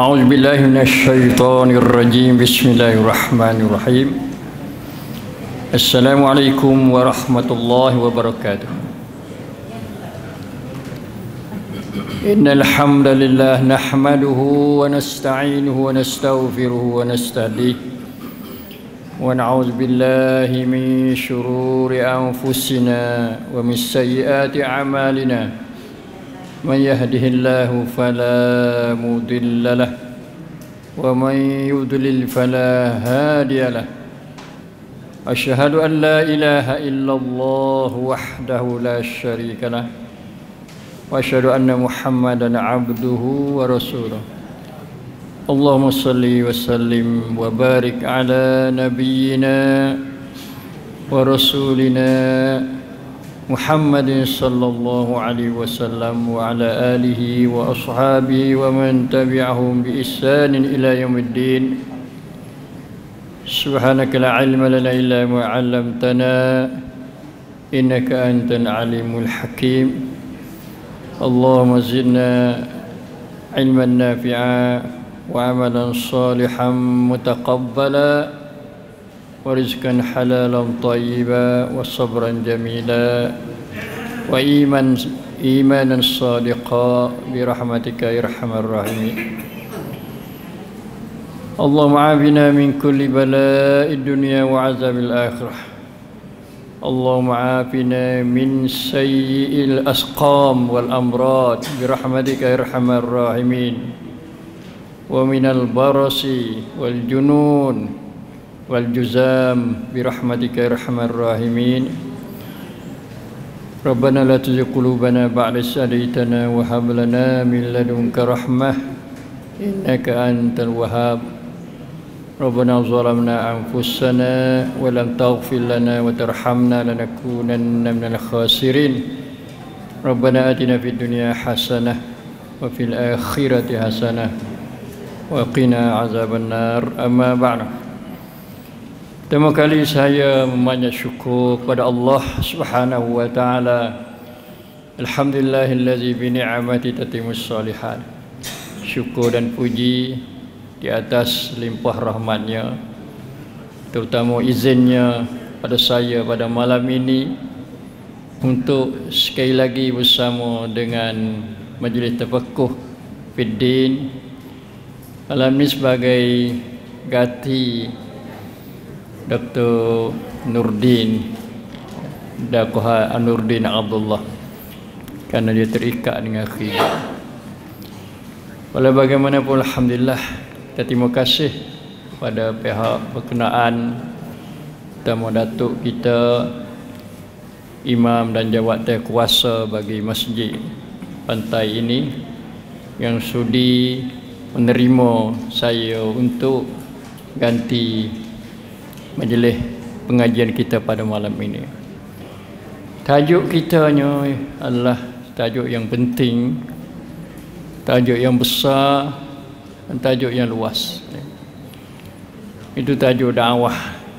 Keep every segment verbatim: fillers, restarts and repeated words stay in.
أعوذ بالله من الشيطان الرجيم بسم الله الرحمن الرحيم السلام عليكم ورحمة الله وبركاته إن الحمد لله نحمده ونستعينه ونستغفره ونستهديه ونعوذ بالله من شرور أنفسنا ومن سيئات أعمالنا من يهده الله فلا مضل له ومن يضلل فلا هادي له أشهد أن لا إله إلا الله وحده لا شريك له وأشهد أن محمدا عبده ورسوله اللهم صل وسلم وبارك على نبينا ورسولنا محمد صلى الله عليه وسلم وعلى آله وأصحابه ومن تبعهم بإحسان إلى يوم الدين سبحانك لا علم لنا إلا ما علمتنا إنك أنت العليم الحكيم اللهم زدنا علما نافعا وعملا صالحا متقبلا ورزقا حلالا طيبا وصبرا جميلا وإيمان إيمانا صادقا برحمتك يا أرحم الراحمين اللهم عافنا من كل بلاء الدنيا وعذاب الآخرة اللهم عافنا من سيء الأسقام والأمراض برحمتك يا أرحم الراحمين ومن البرص والجنون والجزام برحمتك يا أرحم الراحمين ربنا لا تزغ قلوبنا بعد إذ هديتنا وهب لنا من لدنك رحمة إنك أنت الوهاب ربنا ظلمنا أنفسنا ولم تغفر لنا وترحمنا لنكونن من الخاسرين ربنا آتنا في الدنيا حسنة وفي الآخرة حسنة وقنا عذاب النار أما بعد. Pertama kali saya memanjat syukur kepada Allah Subhanahu wa taala. Alhamdulillahillazi bi ni'mati tatimmus shalihat. Syukur dan puji di atas limpah rahmatnya, terutama izinnya pada saya pada malam ini untuk sekali lagi bersama dengan Majlis Tafaqquh Fiddin. Malam ini sebagai ganti Doktor Nurdin Dakwah Nurdin Abdullah karena dia terikat dengan khidmat. Walau bagaimanapun alhamdulillah, kita terima kasih pada pihak berkenaan, terutama datuk kita, imam dan jawatan kuasa bagi masjid pantai ini yang sudi menerima saya untuk ganti majlis pengajian kita pada malam ini. Tajuk kitanya adalah tajuk yang penting, tajuk yang besar dan tajuk yang luas. Itu tajuk dakwah,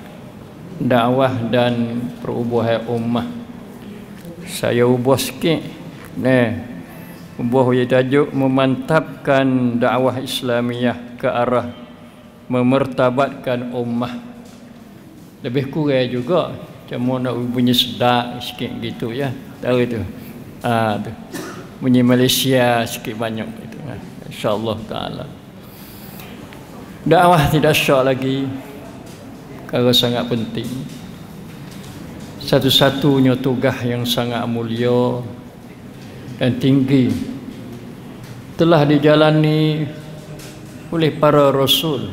dakwah dan perubahan ummah. Saya ubah sikit. Nah, ubah dia tajuk memantapkan dakwah Islamiyah ke arah memertabatkan ummah. Lebih kurang juga, macam nak bunyi sedap sikit gitu ya. Tahu tu. Ah tu. Bunyi Malaysia sikit banyak gitu. Insya-Allah taala. Dakwah tidak syak lagi, kerana sangat penting. Satu-satunya tugas yang sangat mulia dan tinggi telah dijalani oleh para rasul,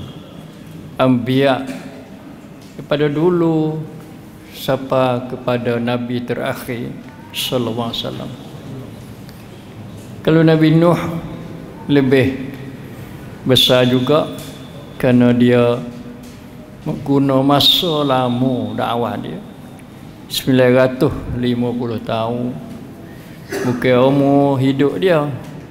anbiya kepada dulu sampai kepada Nabi terakhir sallallahu alaihi wasallam. Kalau Nabi Nuh lebih besar juga kerana dia menggunakan masa lama dakwah dia sembilan ratus lima puluh tahun. Bukan umur hidup dia,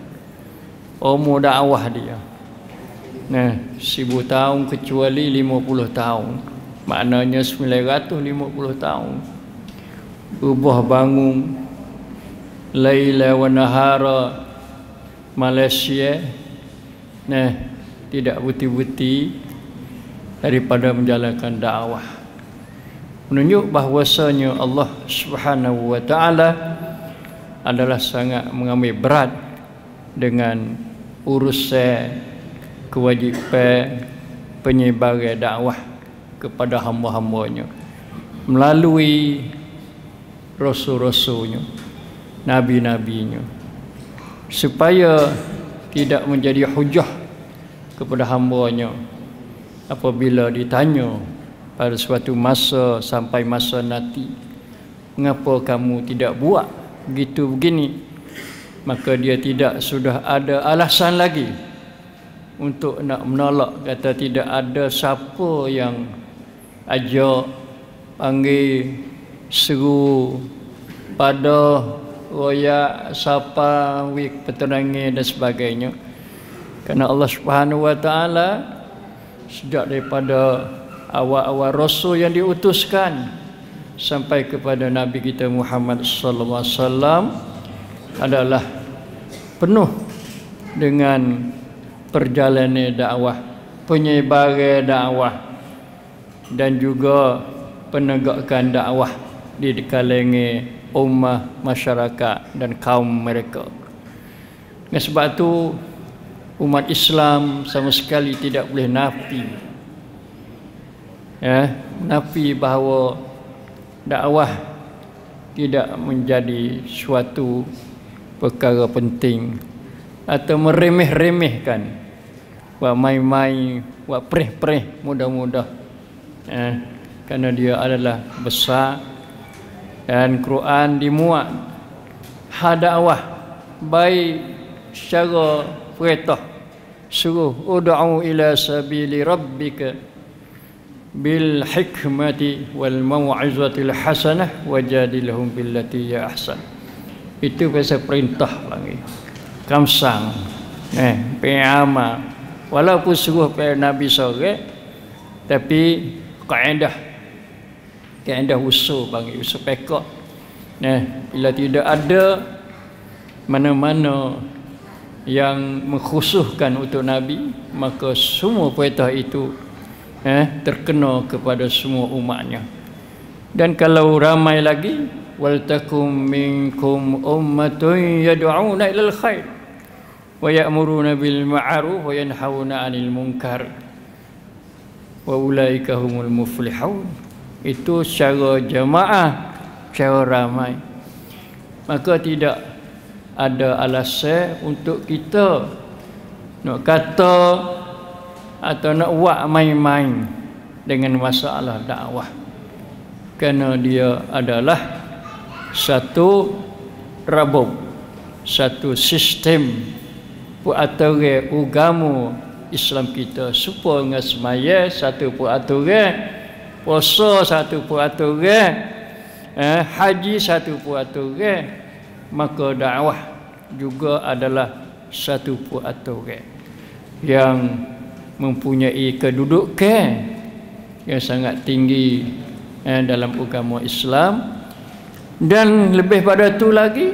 umur dakwah dia. Nah, seribu tahun kecuali lima puluh tahun. Maknanya sembilan ratus lima puluh tahun. Ubah bangun Laila wa nahara Malaysia. Nah, tidak buti-buti daripada menjalankan dakwah. Menunjuk bahwasanya Allah Subhanahu wa taala adalah sangat mengambil berat dengan urusan kewajipan penyebaran dakwah kepada hamba-hambanya melalui rasul-rasulnya, nabi-nabinya, supaya tidak menjadi hujah kepada hambanya apabila ditanya pada suatu masa sampai masa nanti, mengapa kamu tidak buat begitu begini, maka dia tidak sudah ada alasan lagi untuk nak menolak, kata tidak ada siapa yang ajak, panggil, seru, pada royak, sapa, wik, peterangi dan sebagainya. Kerana Allah Subhanahu wa taala sejak daripada awal-awal rasul yang diutuskan sampai kepada Nabi kita Muhammad sallallahu alaihi wasallam adalah penuh dengan perjalanan dakwah, penyebaran dakwah dan juga penegakan dakwah di kalangan ummah, masyarakat dan kaum mereka. Dengan sebab itu umat Islam sama sekali tidak boleh nafi ya, nafi bahawa dakwah tidak menjadi suatu perkara penting atau meremeh-remehkan, buat main-main, buat perih-perih mudah-mudah eh, kerana dia adalah besar. Dan Quran dimuat hal dakwah baik secara perintah, suruh ud'u ila sabili rabbika bil hikmati wal mau'izatil hasanah wajadilhum billati ya ahsan. Itu pasal perintah lagi, kamsang eh pengama, walaupun suruh pada Nabi sore, tapi kaedah kaedah usul panggil usul pekak. Nah, bila tidak ada mana-mana yang mengkhususkan untuk Nabi, maka semua perintah itu eh, terkena kepada semua umatnya. Dan kalau ramai lagi, wal takum minkum ummatun yad'una ilal khair wa ya'muruna bil ma'ruf wa yanhauna 'anil munkar wa ulaika humul muflihun. Itu secara jemaah, secara ramai. Maka tidak ada alasan untuk kita nak kata atau nak buat main-main dengan masalah dakwah, kerana dia adalah satu rabuk, satu sistem peraturan agama Islam kita. Supaya dengan semaya satu peraturan, puasa satu peraturan, eh, haji satu peraturan, maka dakwah juga adalah satu peraturan yang mempunyai kedudukan yang sangat tinggi eh, dalam agama Islam. Dan lebih pada itu lagi,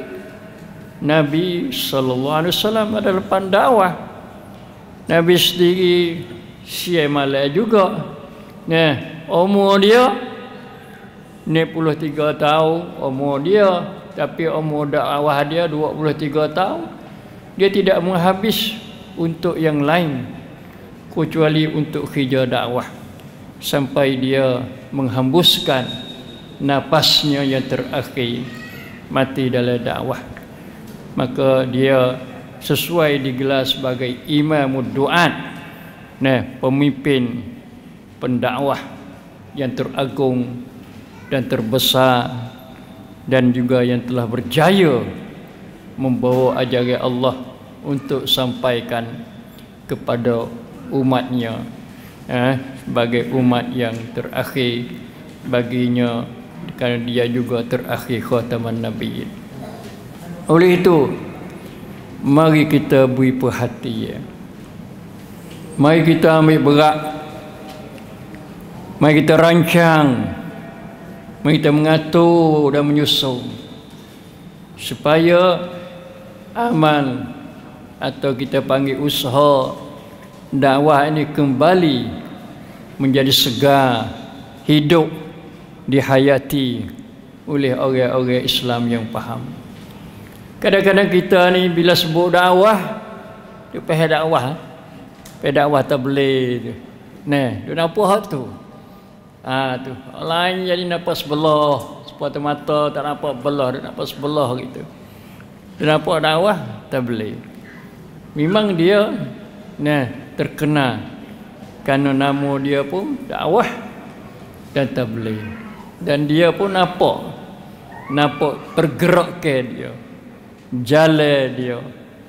Nabi sallallahu alaihi wasallam adalah pendakwah. Nabi sendiri siai malai juga. Nah, umur dia enam puluh tiga tahun umur dia, tapi umur dakwah dia dua puluh tiga tahun. Dia tidak menghabis untuk yang lain kecuali untuk kerja dakwah sampai dia menghembuskan napasnya yang terakhir, mati dalam dakwah. Maka dia sesuai digelar sebagai imamud du'at, nah, pemimpin pendakwah yang teragung dan terbesar, dan juga yang telah berjaya membawa ajaran Allah untuk sampaikan kepada umatnya eh, sebagai umat yang terakhir baginya, kerana dia juga terakhir khataman Nabi. Oleh itu, mari kita beri perhatian, mari kita ambil berat, mari kita rancang, mari kita mengatur dan menyusun supaya amal atau kita panggil usaha dakwah ini kembali menjadi segar, hidup, dihayati oleh orang-orang Islam yang faham. Kadang-kadang kita ni bila sebut dakwah, dia pergi dakwah, pergi dakwah tabligh tu. Nah, dia nampak hak tu. Ah tu. Lain jadi nampak sebelah, sepatah mata tak nampak belah, dia nampak sebelah gitu. Dia nampak dakwah tabligh. Memang dia nah terkenal kerana nama dia pun dakwah dan tabligh. Dan dia pun nampak nampak pergerak ke dia. Jalan dia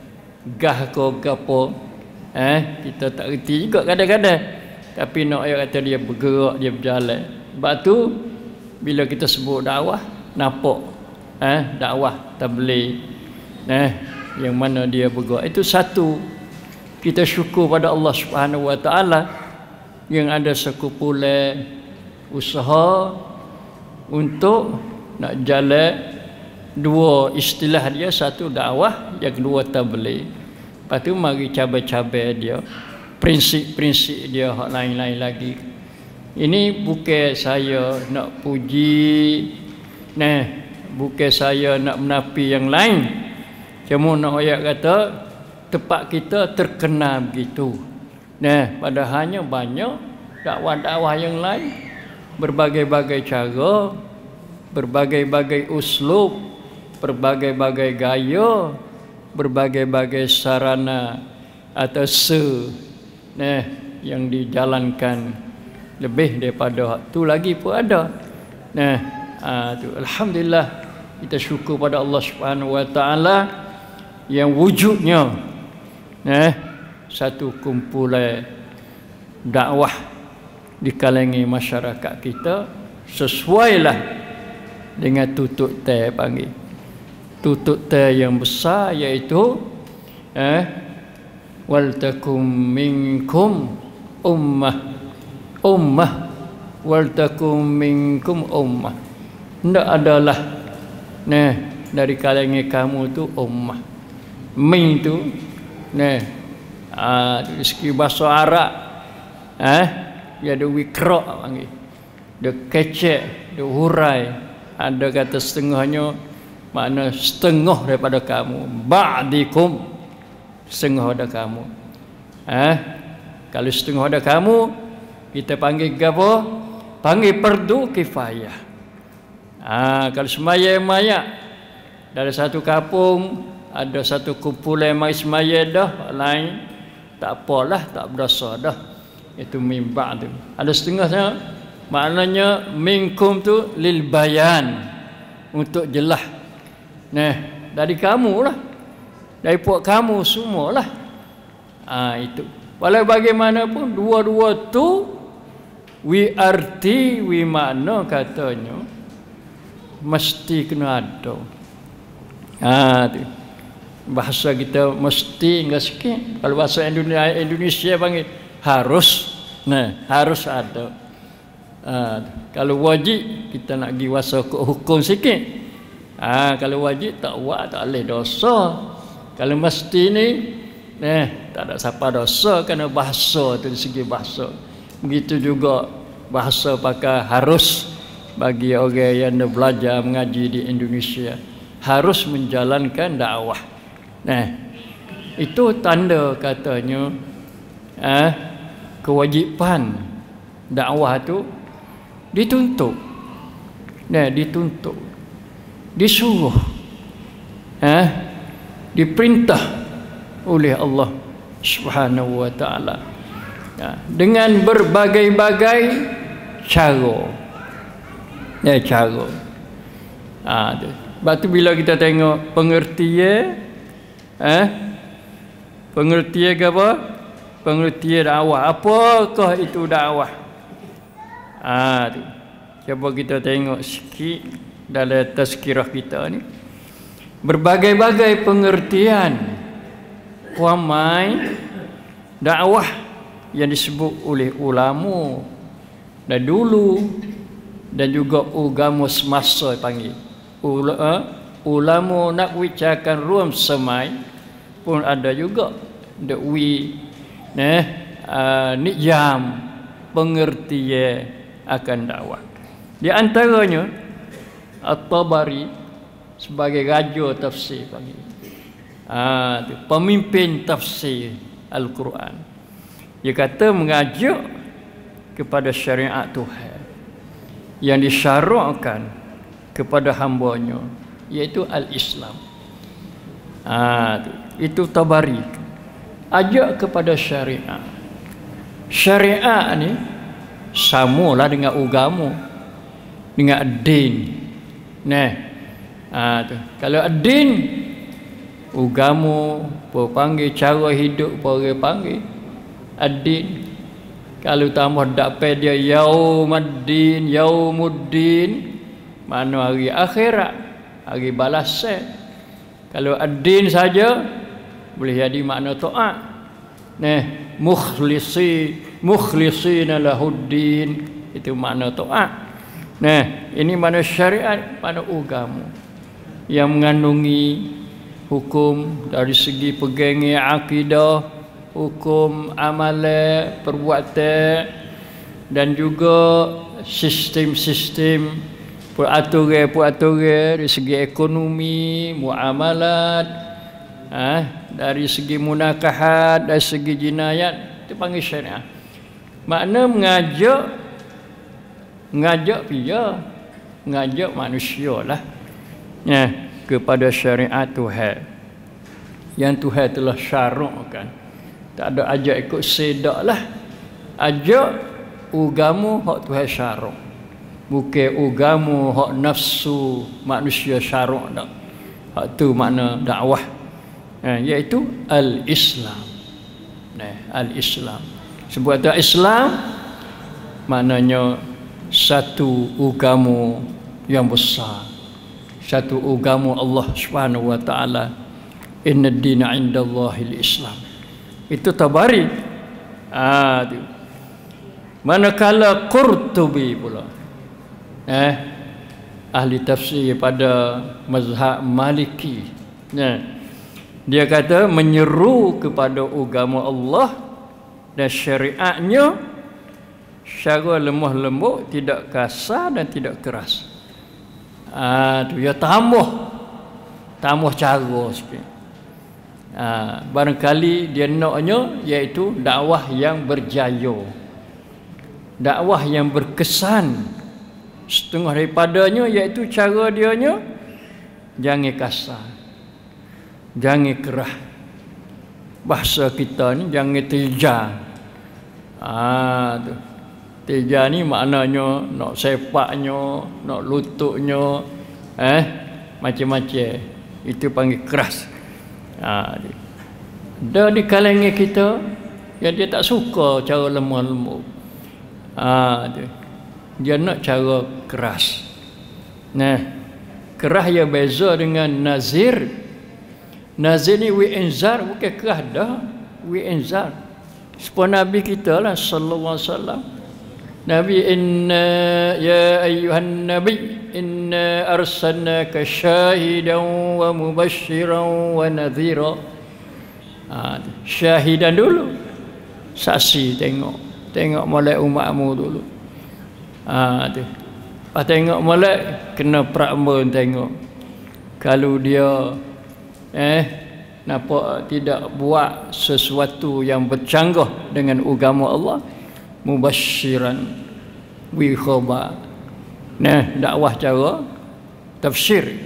gah ko gapo eh kita tak reti juga kadang-kadang, tapi nak ayat kata dia bergerak, dia berjalan. Sebab tu bila kita sebut dakwah, nampak eh dakwah tabligh eh yang mana dia bergerak. Itu satu, kita syukur pada Allah Subhanahu Wa Taala yang ada sekumpulan usaha untuk nak jalan dua istilah dia, satu dakwah, yang kedua tabligh. Lepas tu mari cabai-cabai dia, prinsip-prinsip dia hak lain-lain lagi. Ini bukan saya nak puji, nah, bukan saya nak menapi yang lain. Cuma nak ayat kata tempat kita terkenal begitu. Nah, padahalnya banyak dakwah-dakwah yang lain, berbagai-bagai cara, berbagai-bagai uslub, berbagai-bagai gaya, berbagai-bagai sarana atau se nah, yang dijalankan lebih daripada tu lagi pun ada. Nah, ha, tu alhamdulillah kita syukur pada Allah Subhanahu Wa Taala yang wujudnya nah, satu kumpulan dakwah di kalangan masyarakat kita sesuailah dengan tutup teh panggil. Tutup teh yang besar iaitu eh wal takum minkum ummah ummah wal takum minkum ummah. Hendak adalah nah dari kalangan kamu tu ummah. Min tu nah ah dari segi bahasa Arab eh dia ada wikra panggil. Dia kecek, dia hurai. Ada kata setengahnya makna setengah daripada kamu, ba'dikum, setengah daripada kamu. Eh, kalau setengah daripada kamu, kita panggil apa? Panggil fardu kifayah. Ah, kalau semaya maya dari satu kampung ada satu kumpulan mai semaya dah, lain tak apalah, tak berdosa dah. Itu min ba'd. Ada setengahnya maknanya minkum tu lil bayan, untuk jelas. Nah, dari kamu lah, dari puak kamu semualah. Ah itu. Walau bagaimanapun dua-dua tu we arti we makna katanya mesti kena ada. Ah tu. Bahasa kita mesti enggak sikit. Kalau bahasa Indonesia Indonesia panggil harus. Nah, harus ada. Ah, kalau wajib kita nak pergi wasa hukum sikit. Ah, kalau wajib tak buat tak boleh dosa. Kalau mesti ni eh tak ada siapa dosa kerana bahasa tu dari segi bahasa. Begitu juga bahasa pakai harus bagi orang yang nak belajar mengaji di Indonesia, harus menjalankan dakwah. Nah, itu tanda katanya eh kewajipan dakwah tu dituntut. Nah, dituntut, disuruh, eh, diperintah oleh Allah Subhanahu Wa Taala ya, dengan berbagai-bagai cara. Ya, cara. Ah, tu. Sebab tu bila kita tengok pengertian, eh, pengertian ke apa? Pengertian dakwah. Apakah itu dakwah? Ah, tu. Cuba kita tengok sikit dalam tazkirah kita ni, berbagai-bagai pengertian ramai dakwah yang disebut oleh ulama dan dulu dan juga agama semasa panggil ulama nak bicarkan ruam semai pun ada juga the we nah uh, nijam pengertian akan dakwah. Di antaranya At-Tabari sebagai raja tafsir bagi ah tu, pemimpin tafsir Al-Quran. Dia kata mengajak kepada syariat Tuhan yang disyarakkan kepada hamba-Nya, iaitu al-Islam. Ah tu, itu Tabari. Ajak kepada syariat. Syariat ni samalah dengan agama, dengan din. Nah, ah tu. Kalau din, agama, apa panggil cara hidup, apa orang panggil ad-din. Kalau tambah dapat dia yaumaddin, yaumuddin, mana hari akhirat, hari balasan. Kalau ad-din saja boleh jadi makna taat. Nah, mukhlisi mukhlisina lahuddin, itu makna taat. Nah, ini mana syariat, mana agama yang mengandungi hukum dari segi pegangan akidah, hukum amalan, perbuatan, dan juga sistem-sistem peraturan-peraturan dari segi ekonomi, muamalat, ah, dari segi munakahat, dari segi jinayat, itu panggil syariat. Makna mengajak Ngajak dia, ngajak manusia lah ya, kepada syariat Tuhan yang Tuhan telah syarakkan. Tak ada ajak ikut sedak lah. Ajak agama hak Tuhan syarak, bukan agama hak nafsu manusia syarak dak. Hak tu makna dakwah ya, iaitu al-Islam. Nah, al-Islam. Sebab tu Islam maknanya satu agama yang besar, satu agama Allah Subhanahu wa taala. Inna ad-dina 'indallahil Islam. Itu Tabari. Ah tu. Manakala Qurtubi pula, eh ahli tafsir pada mazhab Maliki, nah, dia kata menyeru kepada agama Allah dan syariatnya secara lemah lembut, tidak kasar dan tidak keras. Ah tu ya, tambah tambah cara sikit. Ah barangkali dia naknya iaitu dakwah yang berjaya, dakwah yang berkesan. Setengah daripadanya iaitu cara dianya jangan kasar, jangan keras. Bahasa kita ni jangan terjang. Ah tu. Tiga ni maknanya nak sepaknya, nak lututnya, eh macam-macam. Itu panggil keras. Ha, ada di kalangan kita yang dia tak suka cara lemah lembut. Ha, dia nak cara keras. Nah, keras ya beza dengan nazir. Nazir ni wi'inzar, bukan keras dah. Wi'inzar. Seperti Nabi kita lah sallallahu alaihi wasallam. Nabi, inna ya ayyuhan nabi inna arsalnaka syahidan wa mubashiran wa nadhira. Ha, syahidan dulu, saksi, tengok tengok molek umatmu dulu. Ha tu. Pas tengok molek kena prakmen tengok. Kalau dia eh nampak tidak buat sesuatu yang bercanggah dengan agama Allah, mubashiran wi khabar. Nah, dakwah cara tafsir.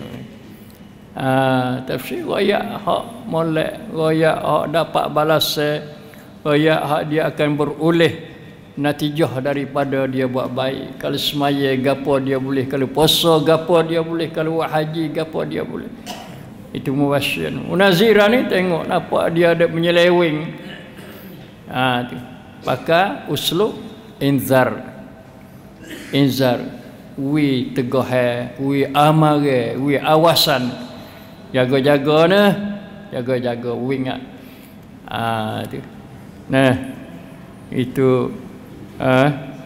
Ah, tafsir royak hak molek, royak hak dapat balasan, royak hak dia akan beroleh natijah daripada dia buat baik. Kalau semaya gapo dia boleh, kalau puasa gapo dia boleh, kalau haji gapo dia boleh. Itu mubashir. Munazirah ni tengok nampak dia ada menyeleweng. Ah tu. Pakai uslub inzar. Inzar, wi tegah, wi amare, wi awasan. Jaga-jaga nah, jaga-jaga wi ingat. Ah tu. Nah, itu ah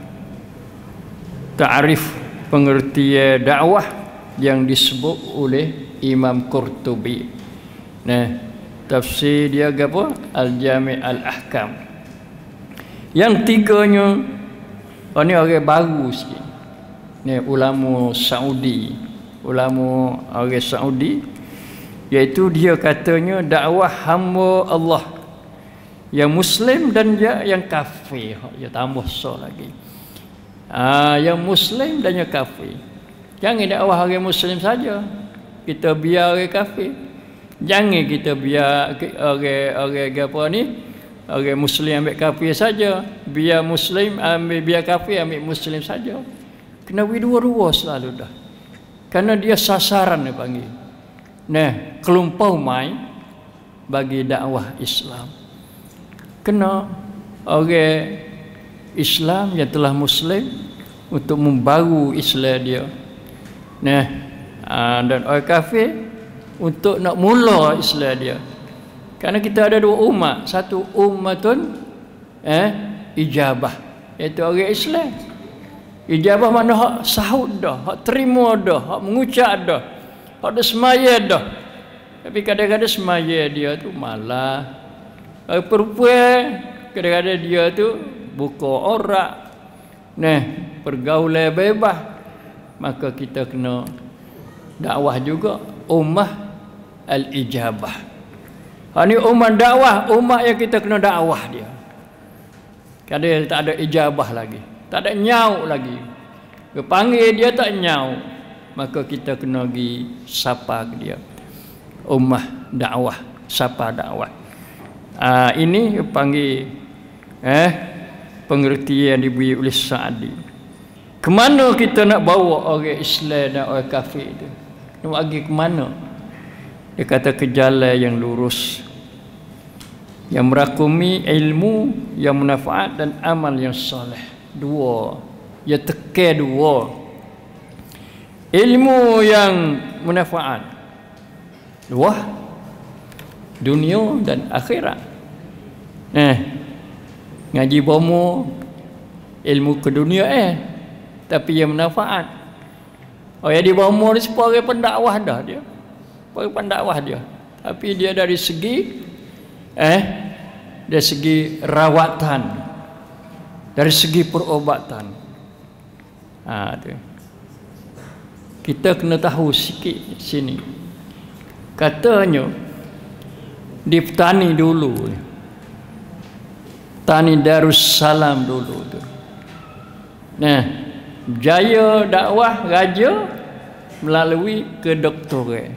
ta'rif pengertian dakwah yang disebut oleh Imam Qurtubi. Nah, tafsir dia apa? Al-Jami' al-Ahkam. Yang tiganya, oh ni orang baru sikit. Ni ulama Saudi, ulama orang Saudi, iaitu dia katanya dakwah hamba Allah yang Muslim dan yang kafir. Dia tambah so lagi. Ah, yang Muslim dan yang kafir. Jangan dakwah orang Muslim saja. Kita biar orang kafir. Jangan kita biar orang-orang apa ni, orang Muslim ambil kafir saja. Biar Muslim ambil, biar kafir ambil Muslim saja. Kena dua-dua selalu dah. Kerana dia sasaran dia panggil. Nah, kelumpau mai bagi dakwah Islam. Kena orang Islam yang telah Muslim untuk membaru Islam dia. Nah, dan orang kafir untuk nak mula Islam dia. Kerana kita ada dua umat, satu umatun eh ijabah, iaitu orang Islam. Ijabah mana hak sahut dah, hak terima dah, hak mengucap dah, hak dah semaya dah. Tapi kadang-kadang semaya dia tu malah. Orang perempuan kadang-kadang dia tu buka aurat. Nah, pergaulan bebas. Maka kita kena dakwah juga ummah al-ijabah. Ha ni ummah dakwah, ummah yang kita kena dakwah dia. Kadang tak ada ijabah lagi. Tak ada nyau lagi. Dia panggil dia tak nyau. Maka kita kena pergi sapa dia. Ummah dakwah, sapa dakwah. Ah ini panggil eh pengertian yang diberi oleh Sa'di. Kemana kita nak bawa orang Islam dan orang kafir itu? Nak pergi ke mana? Dia kata ke jalan yang lurus, yang merakumi ilmu yang manfaat dan amal yang soleh. Dua, dia tekan dua. Ilmu yang manfaat, dua, dunia dan akhirat. Eh, ngaji bomo ilmu ke dunia eh, tapi yang manfaat. Oh ya di bomo ni sebagai pendakwah dah dia, sebagai pendakwah dia. Tapi dia dari segi eh, dari segi rawatan, dari segi perubatan. Ha, tu. Kita kena tahu sikit sini. Katanya di petani dulu, Tani Darussalam dulu tu. Nah, jaya dakwah raja melalui kedoktoran,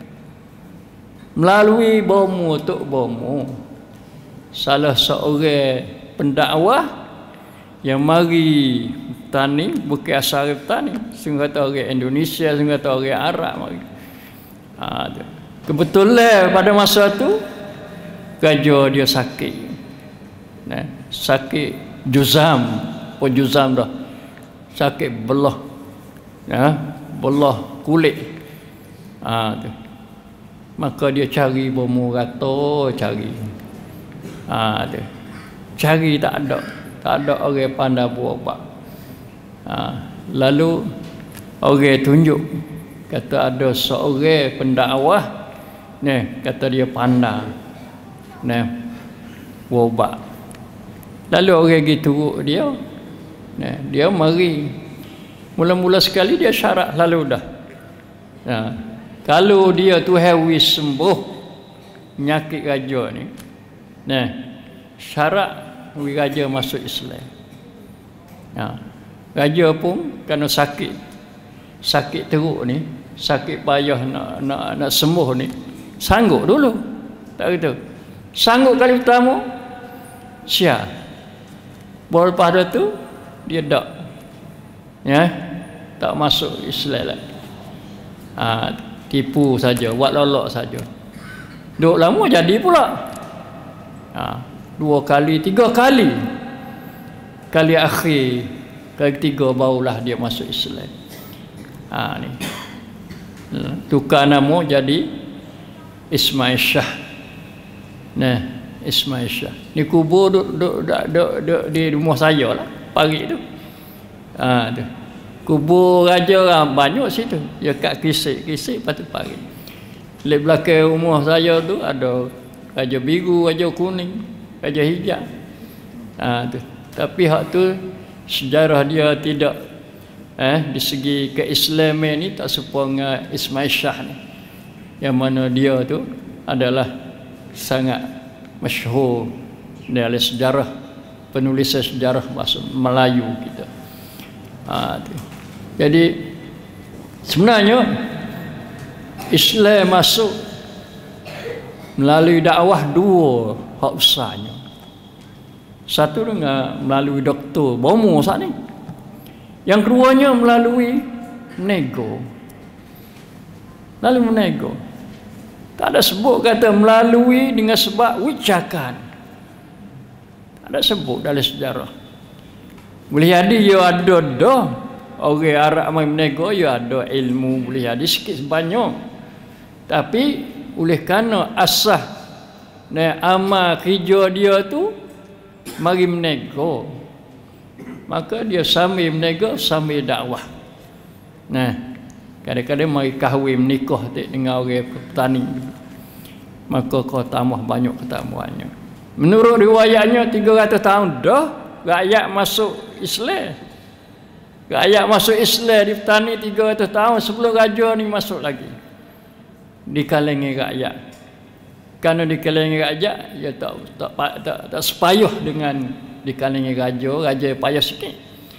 melalui bomo tok bomo. Salah seorang pendakwah yang mari tani, bukan asal tani, sehingga kata orang Indonesia, sehingga kata orang Arab mari. Ha, kebetulan pada masa tu raja dia sakit. Nah, sakit juzam, apa juzam dah. Sakit belah. Ya, belah kulit. Ha, tu. Maka dia cari bomo rata, cari. Ha, tu. Cari tak ada. Tak ada orang pandai buat ubat. Ha, lalu orang tunjuk, kata ada seorang pendakwah, ni kata dia pandai, ni buat ubat. Lalu orang gitu dia, ni dia mari. Mula-mula sekali dia syarat lalu dah. Ha, kalau dia tu hewi sembuh penyakit raja ni, ni syarat raja masuk Islam. Ha, raja pun kerana sakit, sakit teruk ni, sakit payah nak nak nak sembuh ni, sanggup dulu. Tak gitu. Sanggup kali pertama, siap. Baru pada tu dia tak, ya, tak masuk Islam lagi. Ha, tipu saja, buat lolok saja. Duk lama jadi pula. Ha, dua kali, tiga kali. Kali akhir, kali ketiga barulah dia masuk Islam. Ha, ni. Tukar nama jadi Ismail Shah. Nah, Ismail Shah. Ni kubur duk duk duk, duk, duk di rumah saya lah, pagi tu. Ha, tu. Kubur raja orang banyak situ. Dia kat kisik-kisik lepas tu pagi. Di belakang rumah saya tu ada raja biru, raja kuning, raja hijau. Ha, tu. Tapi hak tu sejarah dia tidak eh di segi keislaman ni tak serupa dengan Ismail Shah ni. Yang mana dia tu adalah sangat masyhur dalam sejarah, penulisan sejarah bahasa Melayu kita. Ha, tu. Jadi sebenarnya Islam masuk melalui dakwah dua hak besarnya. Satu dengan melalui doktor bomo saat ni. Yang keduanya melalui nego. Lalu menego. Tak ada sebut kata melalui dengan sebab wicakan. Tak ada sebut dalam sejarah. Boleh jadi ya ada dah orang Arab mai menego, ya ada ilmu boleh jadi sikit sebanyak. Tapi oleh kerana asah dan amal kerja dia tu mari menego, maka dia sambil menego sambil dakwah. Nah, kadang-kadang mari kahwin menikah dengan orang petani, maka kau tambah banyak ketambahannya. Menurut riwayatnya tiga ratus tahun dah rakyat masuk Islam. Rakyat masuk Islam di petani tiga ratus tahun sebelum raja ni masuk lagi di kalangan rakyat. Kerana di kalangan rakyat dia tak tak tak, tak, tak sepayuh dengan di kalangan raja, raja payah sikit.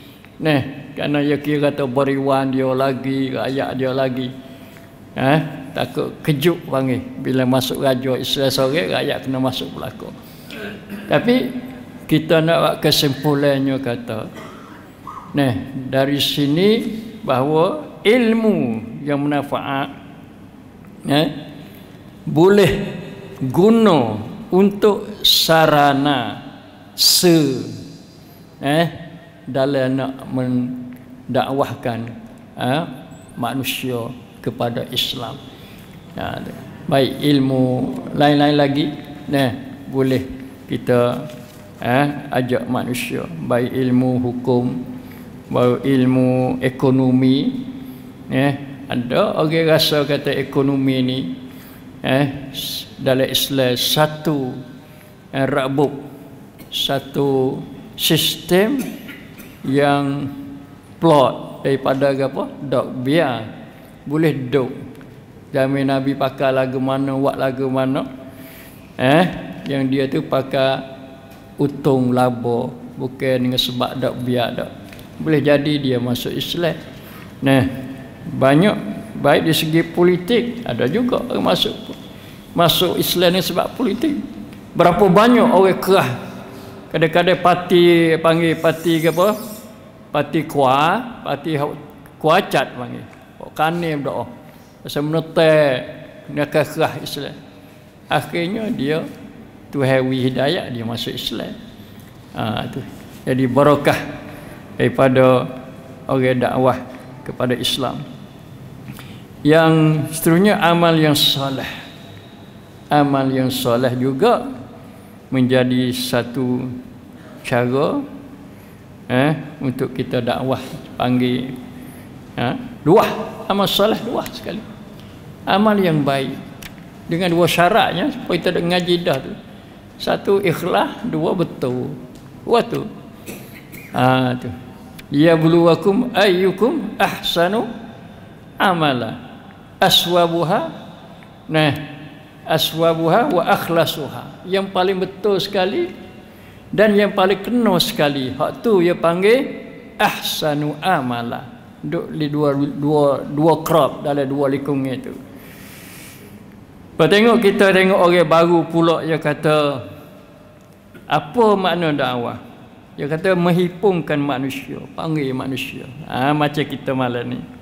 Nah, kerana dia kira kata beriwan dia lagi, rakyat dia lagi. Eh, takut kejut panggil bila masuk raja Islam sore, rakyat kena masuk belakang. Tapi kita nak buat kesimpulannya kata, nah, dari sini bahawa ilmu yang manfaat eh, boleh guna untuk sarana se eh dalam nak mendakwahkan eh, manusia kepada Islam. Ya, baik ilmu lain-lain lagi, nah boleh kita eh, ajak manusia, baik ilmu hukum, baik ilmu ekonomi. Eh, ada orang rasa kata ekonomi ni eh, dalam Islam satu eh, rabuk, satu sistem yang plot daripada apa? Dok biar boleh dok. Zaman Nabi pakai lagu mana, buat lagu mana. Eh, yang dia tu pakai untung laba, bukan dengan sebab dok biar dok. Boleh jadi dia masuk Islam. Nah, banyak baik di segi politik ada juga orang masuk masuk Islam ni sebab politik. Berapa banyak orang kerah. Kadang-kadang parti panggil parti ke apa? Parti kuah, parti kuacat panggil. Kok kanim dah. Pasal menetek nak kerah Islam. Akhirnya dia Tuhawi hidayah dia masuk Islam. Ha, tu. Jadi barakah daripada orang dakwah kepada Islam. Yang seterusnya amal yang soleh. Amal yang soleh juga menjadi satu cara eh, untuk kita dakwah panggil eh, luah. Amal soleh luah sekali. Amal yang baik dengan dua syaratnya supaya kita ngaji dah tu. Satu ikhlas, dua betul. Dua tu. Ah tu. Ya buluwakum ayyukum ahsanu amala. Aswabuha. Nah, aswabuha wa akhlasuha. Yang paling betul sekali dan yang paling kena sekali. Hak tu dia panggil ahsanu amala. Duk di dua dua dua crop dalam dua lingkungan itu. Lepas tengok kita tengok orang baru pula dia kata apa makna dakwah? Dia kata menghipungkan manusia, panggil manusia. Ah ha, macam kita malam ni.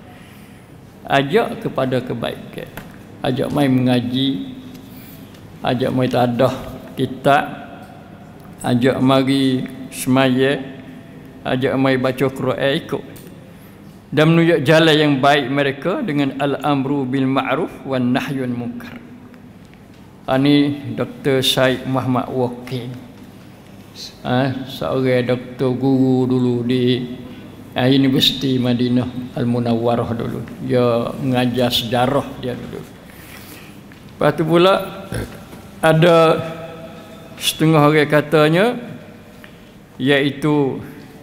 Ajak kepada kebaikan. Ajak mai mengaji, ajak mai tadah kitab, ajak mari semaya, ajak mai baca Quran ikut. Dan menunjuk jalan yang baik mereka dengan al-amru bil ma'ruf wan nahyun munkar. Ini Doktor Syed Muhammad Wakil. Ah, seorang doktor guru dulu di ah, Universiti Madinah Al-Munawwarah dulu. Dia mengajar sejarah dia dulu. Lepas tu pula ada setengah orang katanya iaitu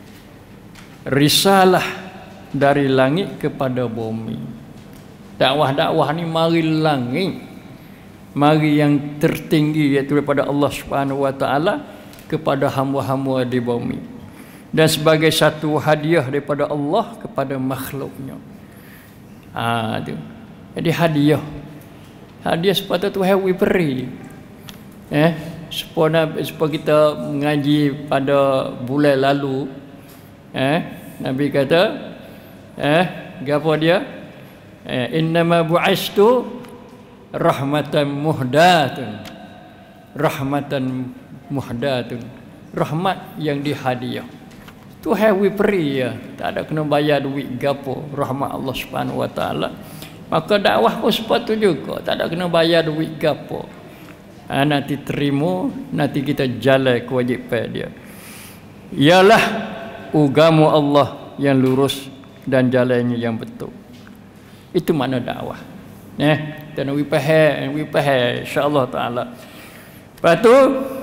risalah dari langit kepada bumi. Dakwah-dakwah ni mari langit, mari yang tertinggi iaitu daripada Allah Subhanahu wa taala kepada hamba-hamba di bumi, dan sebagai satu hadiah daripada Allah kepada makhluknya. Ah tu. Jadi hadiah. Hadiah sepatutnya Tuhan we beri. Eh, supaya supaya kita mengaji pada bulan lalu, eh, Nabi kata, eh, apa dia? Eh, innama bu'istu rahmatan muhdatun. Rahmatan muhdatun. Rahmat yang dihadiah. Tuhan we beri ya, tak ada kena bayar duit gapo, rahmat Allah Subhanahu wa taala. Maka dakwah pun sepatutnya juga tak ada kena bayar duit gapo. Ha, nanti terima, nanti kita jalan kewajipan dia. Ialah agama Allah yang lurus dan jalannya yang betul. Itu makna dakwah. Eh, dan we faham, we faham insya-Allah taala. Lepas tu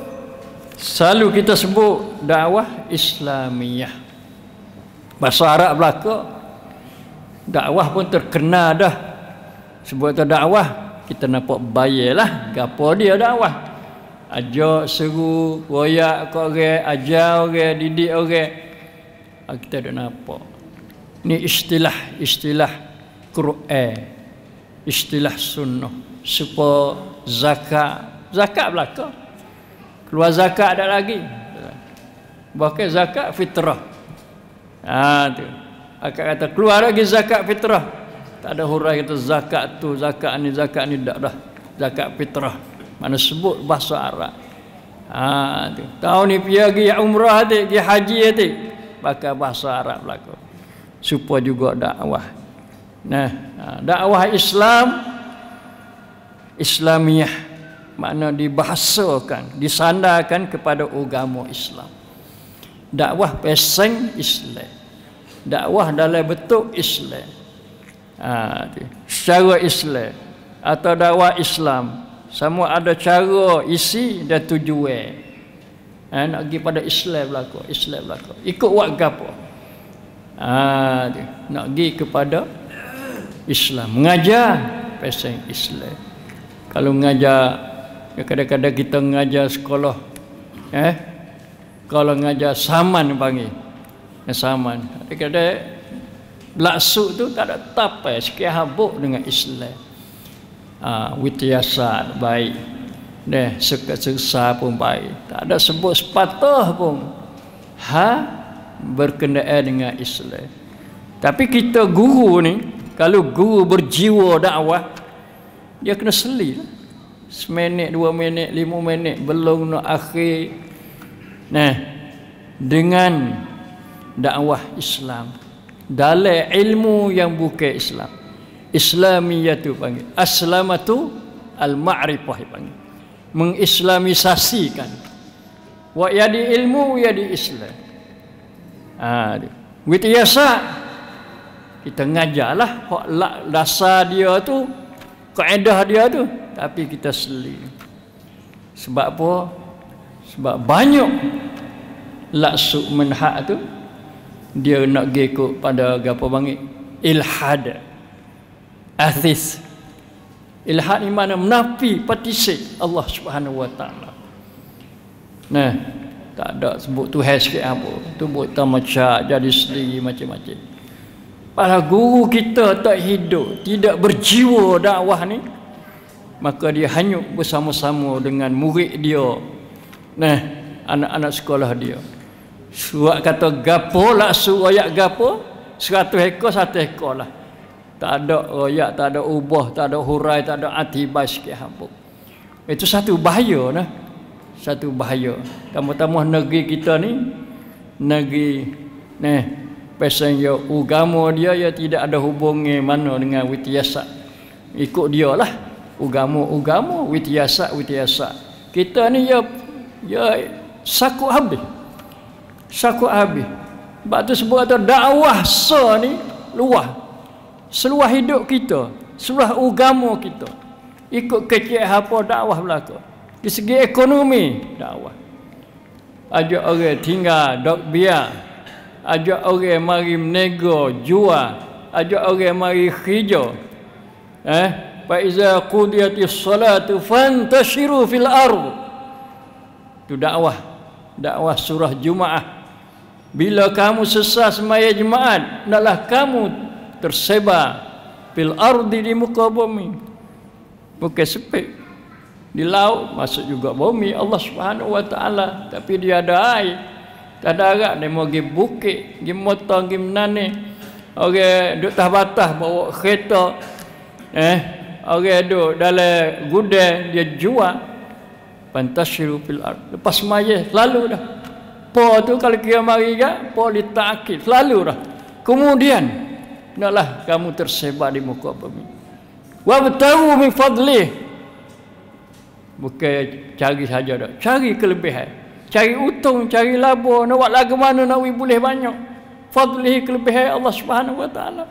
selalu kita sebut dakwah Islamiyah. Bahasa Arab belaka dakwah pun terkenal dah. Sebut tu dakwah, kita nampak bayarlah gapo dia dakwah. Ajak, seru, royak kat orang, ajar orang, didik orang. Kita dah nampak. Ni istilah-istilah Quran, istilah sunnah. Supaya zakat, zakat belaka. Keluar zakat ada lagi. Bahkan zakat fitrah. Ha tu. Akak kata keluar lagi zakat fitrah. Tak ada hurai kata zakat tu, zakat ni, zakat ni tak dah. Zakat fitrah. Mana sebut bahasa Arab. Ha tu. Tahun ni pergi umrah tu, pergi haji tu, pakai bahasa Arab belaka. Supaya juga dakwah. Nah, dakwah Islam Islamiyah makna dibahasakan, disandarkan kepada agama Islam. Dakwah peseng Islam. Dakwah dalam bentuk Islam. Ha, secara Islam atau dakwah Islam, semua ada cara, isi dan tujuan. Ha, nak pergi pada Islam belaka, Islam belaka. Ikut buat gapo? Ha, nak pergi kepada Islam, mengajar peseng Islam. Kalau mengajar, kadang-kadang kita mengajar sekolah, eh, kalau mengajar saman panggil, saman. Kadang-kadang laksuk tu tak ada tapai sikit habuk dengan Islam. Ah, witiasat baik. Deh, seksa pun baik. Tak ada sebut sepatah pun. Ha berkenaan dengan Islam. Tapi kita guru ni, kalau guru berjiwa dakwah, dia kena seli. Seminit, dua minit, lima minit belum nak akhir. Nah, dengan dakwah Islam dalam ilmu yang bukan Islam. Islamiyah tu panggil aslamatu al-ma'rifah panggil. Mengislamisasikan. Wa yadi ilmu yadi Islam. Ah, ha, witiasa kita ngajarlah hak dasar dia tu, kaedah dia tu, tapi kita seli. Sebab apa? Sebab banyak laksuk manhaj tu dia nak ikut pada apa panggil ilhad, athis. Ilhad ni mana menafi, patisik Allah Subhanahu wa taala. Nah, tak ada sebut Tuhan sikit apa. Tu buat tamacak jadi sendiri macam-macam. Para guru kita tak hidup, tidak berjiwa dakwah ni, maka dia hanyut bersama-sama dengan murid dia. Nah, anak-anak sekolah dia. Surat kata gapo lah, surat ayat gapo, seratus ekor satu ekor lah. Tak ada royak, tak ada ubah, tak ada hurai, tak ada atibai sikit habuk. Itu satu bahaya nah. Satu bahaya. Tambah-tambah negeri kita ni, negeri nah, pesan ya agama dia ya tidak ada hubungi mana dengan witiasa. Ikut dia lah. Agama-agama, witiasa-witiasa. Kita ni ya ya sakut habis. Sakut habis. Sebab tu sebut kata dakwah sa ni luah. Seluah hidup kita, seluah agama kita. Ikut kecil apa dakwah belaka. Di segi ekonomi dakwah. ajak orang tinggal dok biar, ajak orang mari menego jual, ajak orang mari kerja. Eh, fa iza qudiyatis salatu fantashiru fil ardh. Itu dakwah, dakwah surah Jumaah. Bila kamu selesai semaya jemaat, hendaklah kamu tersebar fil ardi, di muka bumi. Bukan sepik di laut, masuk juga bumi Allah Subhanahu wa taala, tapi dia ada air. Tak ada arak dia mau pergi bukit, pergi motor, pergi menane. Orang duduk atas batas bawa kereta. Eh, orang duduk dalam gudang dia jual. Fantashiru fil ard. Lepas semaya selalu dah. Po tu kalau kira mari gak, po ditakid selalu dah. Kemudian hendaklah kamu tersebar di muka bumi. Wa bataru min fadlih. Bukan cari saja dah, cari kelebihan, cari untung, cari laba, nak buat lagu mana nak boleh banyak. Fadlih, kelebihan Allah Subhanahu wa taala.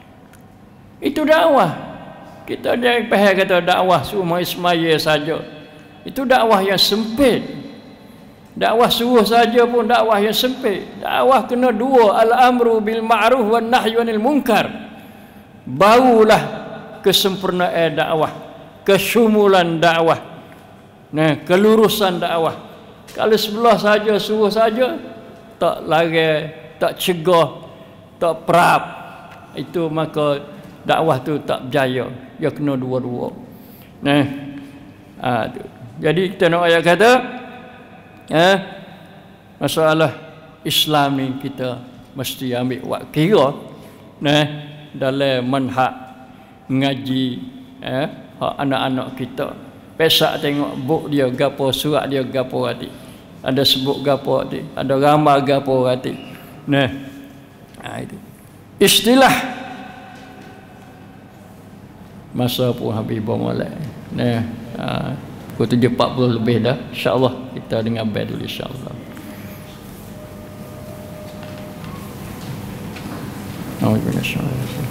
Itu dakwah. Kita jangan faham kata dakwah semua semaya saja. Itu dakwah yang sempit. Dakwah suruh saja pun dakwah yang sempit. Dakwah kena dua, al-amru bil ma'ruf wan nahyu anil munkar. Barulah kesempurnaan dakwah, kesyumulan dakwah, nah, kelurusan dakwah. Kalau sebelah saja suruh saja, tak lari, tak cegah, tak perap, itu maka dakwah tu tak berjaya. Dia kena dua-dua. Nah, ha, tu. Jadi kita nak ayat kata, eh, masalah Islam ni kita mesti ambil wak kira, nah, dalam manhaj ngaji, eh, hak anak-anak kita. Pesak tengok buk dia gapo, surat dia gapo hati. Ada sebut gapo hati, ada gambar gapo hati. Nah, ha, itu. Istilah masa pun habis bermulai. Nah, ha, pukul tujuh empat puluh lebih dah. InsyaAllah kita dengar bel dulu insyaAllah. Alhamdulillah.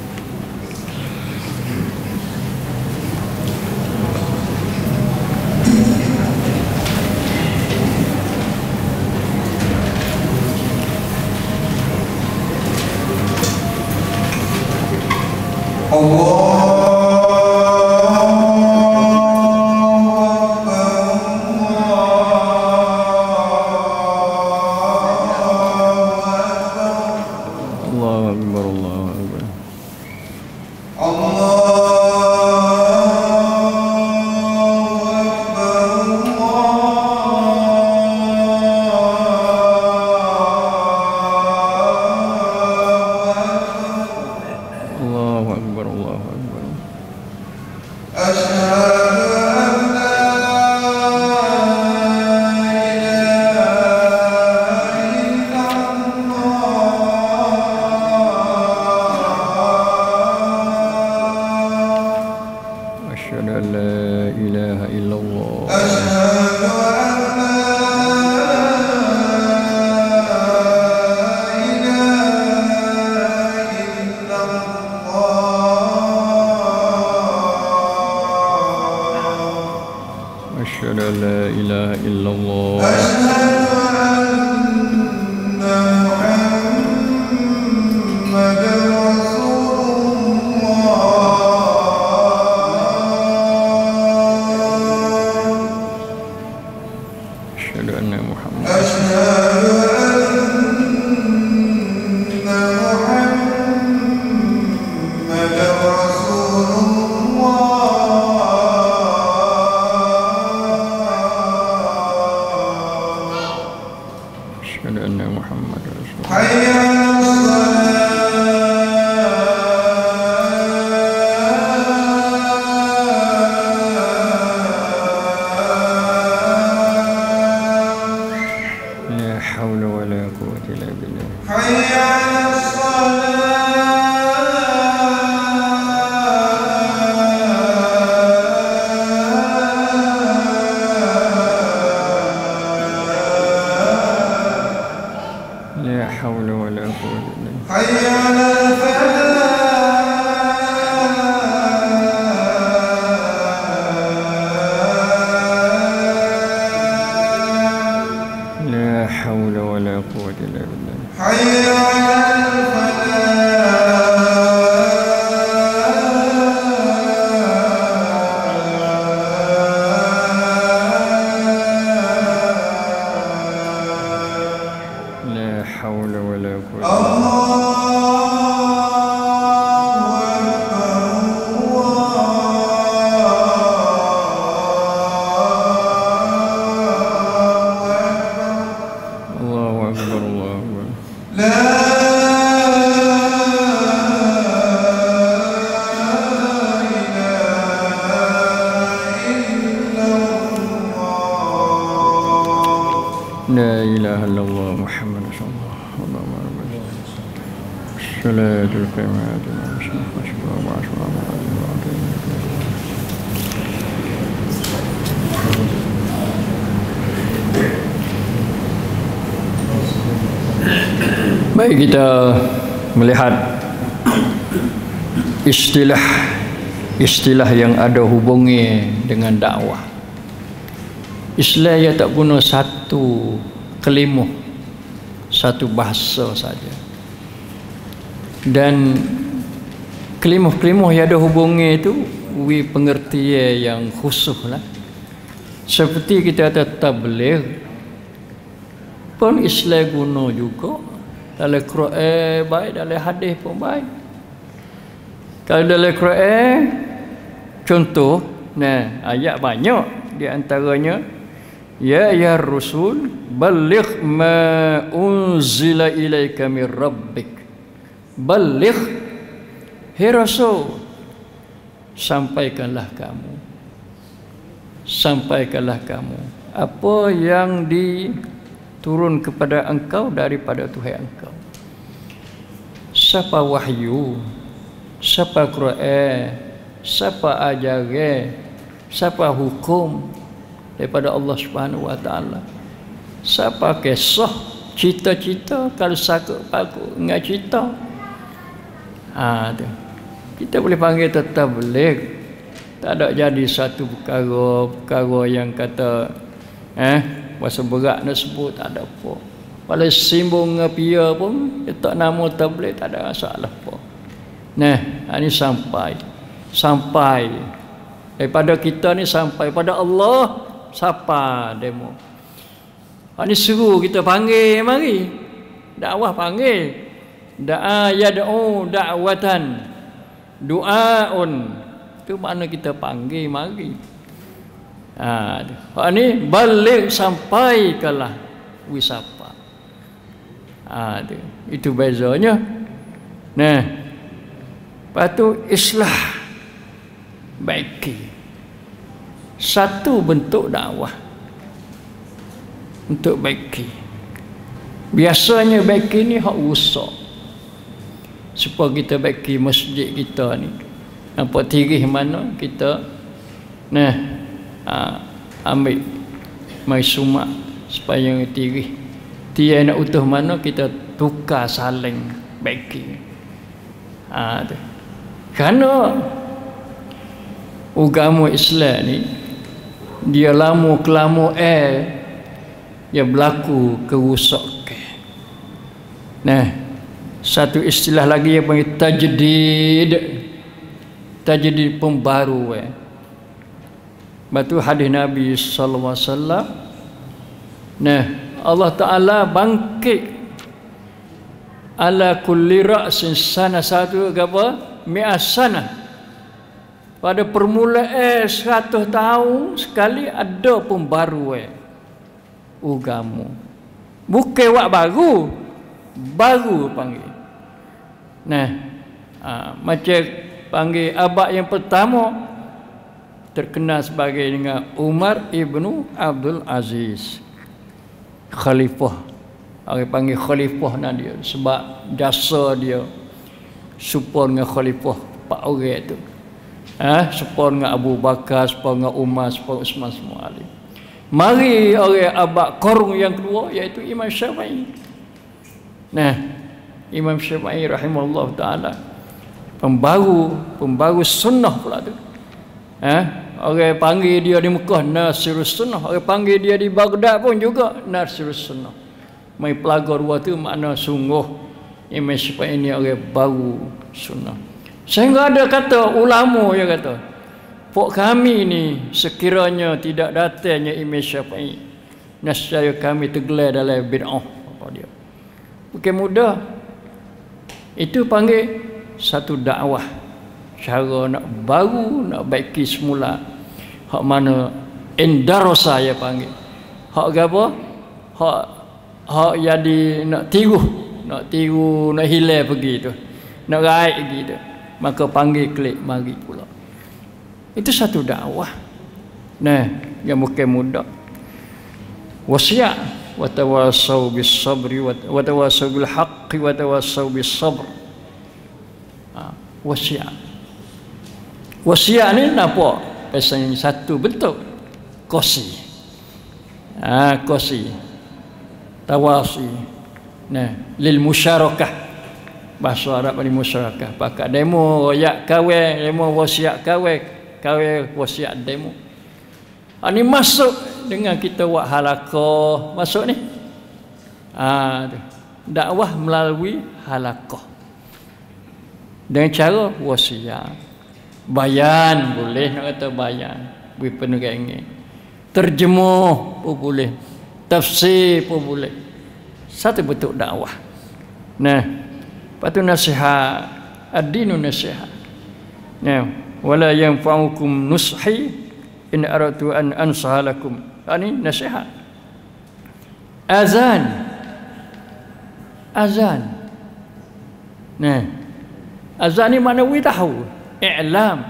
La ilaha illallah Muhammad rasulullah sallallahu alaihi wasallam. Salatul qiyamati wa baik, kita melihat istilah istilah yang ada hubungi dengan dakwah. Islam ia tak guna satu kelimuh, satu bahasa saja, dan kelimuh-kelimuh yang ada hubungi itu wi pengertian yang khusus lah. Seperti kita kata tabligh pun Islam guna juga. Dalam Quran baik, dalam hadis pun baik. Kalau dalam Quran, contoh, nah ayat banyak, di antaranya ya ya Rasul balligh ma unzila ilaika min rabbik. Balligh, hai Rasul, sampaikanlah kamu, sampaikanlah kamu apa yang diturun kepada engkau daripada Tuhan engkau. Siapa wahyu, siapa Quran, siapa ajaran, siapa hukum daripada Allah Subhanahu wa taala. Siapa kisah, cita-cita, kalau sakut paku ingat cerita. Ha tu. Kita boleh panggil tetap tabligh. Tak ada jadi satu perkara perkara yang kata eh bahasa berat nak sebut, tak ada apa. Kalau simbung ngapia pun tak nama tabligh, tak ada masalah apa. Nah, ini sampai sampai daripada kita ni sampai pada Allah. Siapa demo? Ini seru kita panggil mari. Dakwah panggil. Da'a yad'u da'watan. Du'aun. Itu makna kita panggil mari. Ha, ini balik sampaikanlah wisapa. Ha, itu, itu bezanya. Nah, lepas tu islah baiki. Satu bentuk dakwah untuk baiki. Biasanya baiki ni hak rusak. Supaya kita baiki masjid kita ni. Nampak tirih mana kita nah ha, ambil mai sumak supaya tirih. Dia nak utuh mana kita tukar saling baiki. Ha, tu. Kerana agama Islam ni dia lama kelama eh dia berlaku kerusakan. Nah, satu istilah lagi yang panggil tajdid. Tajdid pembaruan. Batu hadis Nabi sallallahu alaihi wasallam. Nah, Allah Taala bangkit ala kulli ra'sin sana satu apa? Mi'ah sana. Pada permulaan seratus tahun sekali ada pembaruan agama. Bukan wak baru, baru panggil. Nah, ha, macam panggil abad yang pertama terkenal sebagai dengan Umar ibnu Abdul Aziz, khalifah. Orang panggil khalifah nak dia sebab jasa dia support dengan khalifah empat orang tu. Ha, support dengan Abu Bakar, support dengan Umar, support Uthman semua ali. Mari orang abad korun yang kedua iaitu Imam Syafi'i. Nah, Imam Syafi'i rahimahullah taala pembaru pembaru sunnah pula tu. Ha, orang panggil dia di Mekah Nasirus Sunnah, orang panggil dia di Baghdad pun juga Nasirus Sunnah. Mai pelagar dua tu makna sungguh Imam Syafi'i ini orang baru sunnah. Sehingga ada kata ulama yang kata, pok kami ni sekiranya tidak datangnya Imam Syafi'i, nescaya kami tergelar dalam bid'ah. Apa dia? Bukan mudah. Itu panggil satu dakwah. Cara nak baru, nak baiki semula. Hak mana endarosa ya panggil. Hak apa? Hak hak jadi nak tiru, nak tiru, nak hilang pergi tu. Nak raih gitu. Maka panggil klik mari pula. Itu satu dakwah. Nah, yang bukan mudah. Wasiat, wa tawassaw bis sabri wa tawassaw bil haqqi wa tawassaw bis sabr. Ha, wasiat. Wasiat ni nampak pasal satu bentuk kosi. Ah, kosi. Tawasi. Nah, lil musyarakah. Bahasa Arab ni musyarakah. Pakat demo royak kawe, demo wasiat kawe, kawe wasiat demo. Ini masuk dengan kita buat halaqah. Masuk ni. Ah, dakwah melalui halaqah. Dengan cara wasiat. Bayan boleh, nak kata bayan. Beri penerangan. Terjemuh pun boleh. Tafsir pun boleh. Satu bentuk dakwah. Nah, lepas tu nasihat. Ad-dinu nasihat. Nah, wala yanfa'ukum nushi in aradtu an ansaha lakum. Ini nasihat. Azan. Azan. Nah, azan ni mana we tahu? I'lam.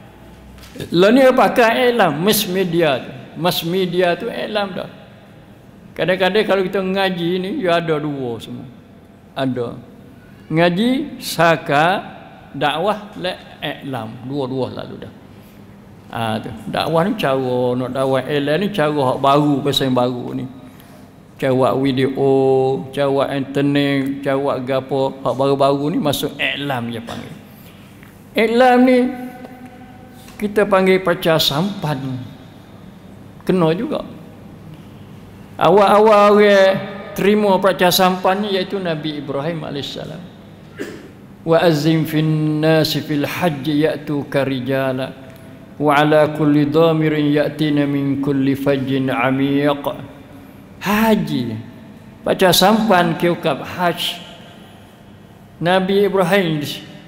Lah ni pakai i'lam, mass media tu. Mass media tu i'lam dah. Kadang-kadang kalau kita ngaji ni, ya ada dua semua. Ada. Ngaji, saka, dakwah, le, i'lam. Dua-dua lalu dah. Ah, tu. Dakwah ni cara, nak dakwah i'lam ni cara hak baru, pasal yang baru ni. Cara video, cara internet, cara gapo, hak baru-baru ni masuk i'lam je panggil. I'lam ni kita panggil pacar sampan. Kena juga. Awal-awal orang terima pacar sampan ni iaitu Nabi Ibrahim alaihissalam. Wa azim fin nasi fil hajj ya'tuka rijala wa ala kulli dhamirin ya'tina min kulli fajjin 'amiq. Haji. Pacar sampan kiukap haj. Nabi Ibrahim.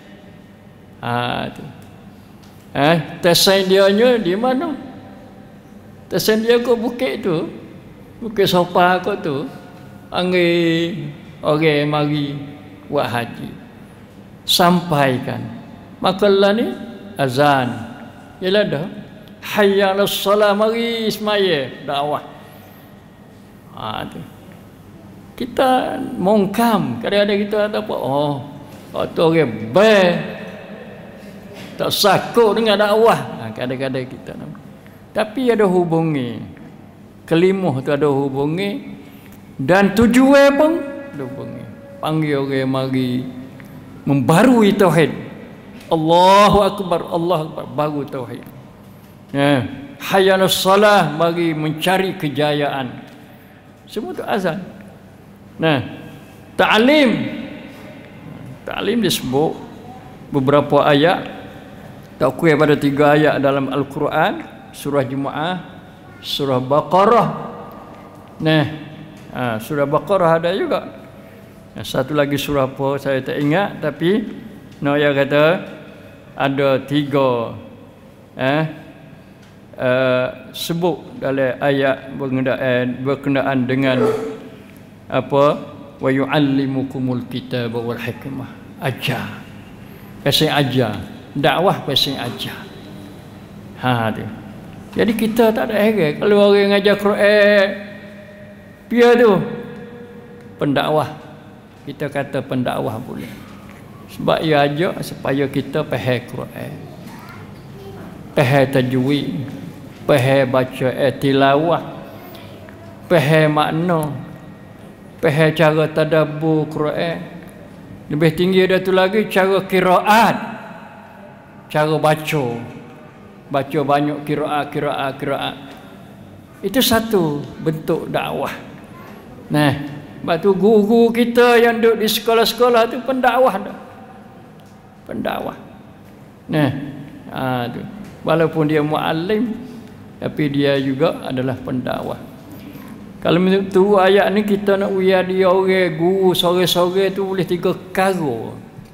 Ah tu. Eh, tesain dia nya di mana? Tesain dia ke bukit tu. Bukit Sopa kau tu. Anggi orang mari buat haji. Sampaikan. Maka lah ni azan. Yalah dah. Hayya 'alas salat, mari semaya dakwah. Ha tu. Kita mongkam, kadang-kadang kita ada apa? Oh, atau orang baik tak sakut dengan dakwah. Ha, kadang-kadang kita nak. Tapi ada hubungi. Kelimuh tu ada hubungi dan tujuan pun ada hubungi. Panggil orang mari membarui tauhid. Allahu akbar, Allahu akbar, baru tauhid. Ya, hayya 'alas salah, mari mencari kejayaan. Semua tu azan. Nah, ta'lim. Ta'lim disebut beberapa ayat, tak kurang pada tiga ayat dalam Al-Quran, surah Jumaah, surah Baqarah. Nah, ha, surah Baqarah ada juga. Satu lagi surah apa saya tak ingat, tapi Noya kata ada tiga eh Uh, sebut dalam ayat berkenaan berkenaan dengan apa wa yu'allimukumul kitaba wal hikmah. Ajar, pasal ajar, dakwah pasal ajar. Ha tu. Jadi kita tak ada heran kalau orang ngajar Quran dia tu pendakwah. Kita kata pendakwah boleh. Sebab ia ajak supaya kita faham Quran. Faham tajwid, faham baca eh, tilawah, faham makna, faham cara tadabbur Quran. Lebih tinggi dari itu lagi cara qiraat, cara baca. Baca banyak qiraat, qiraat, qiraat. Itu satu bentuk dakwah. Nah, sebab tu guru kita yang duduk di sekolah-sekolah tu pendakwah dah. Pendakwah. Nah, ha, tu. Walaupun dia muallim, tapi dia juga adalah pendakwah. Kalau menurut tu ayat ni kita nak uya dia orang guru sore-sore tu boleh tiga karo.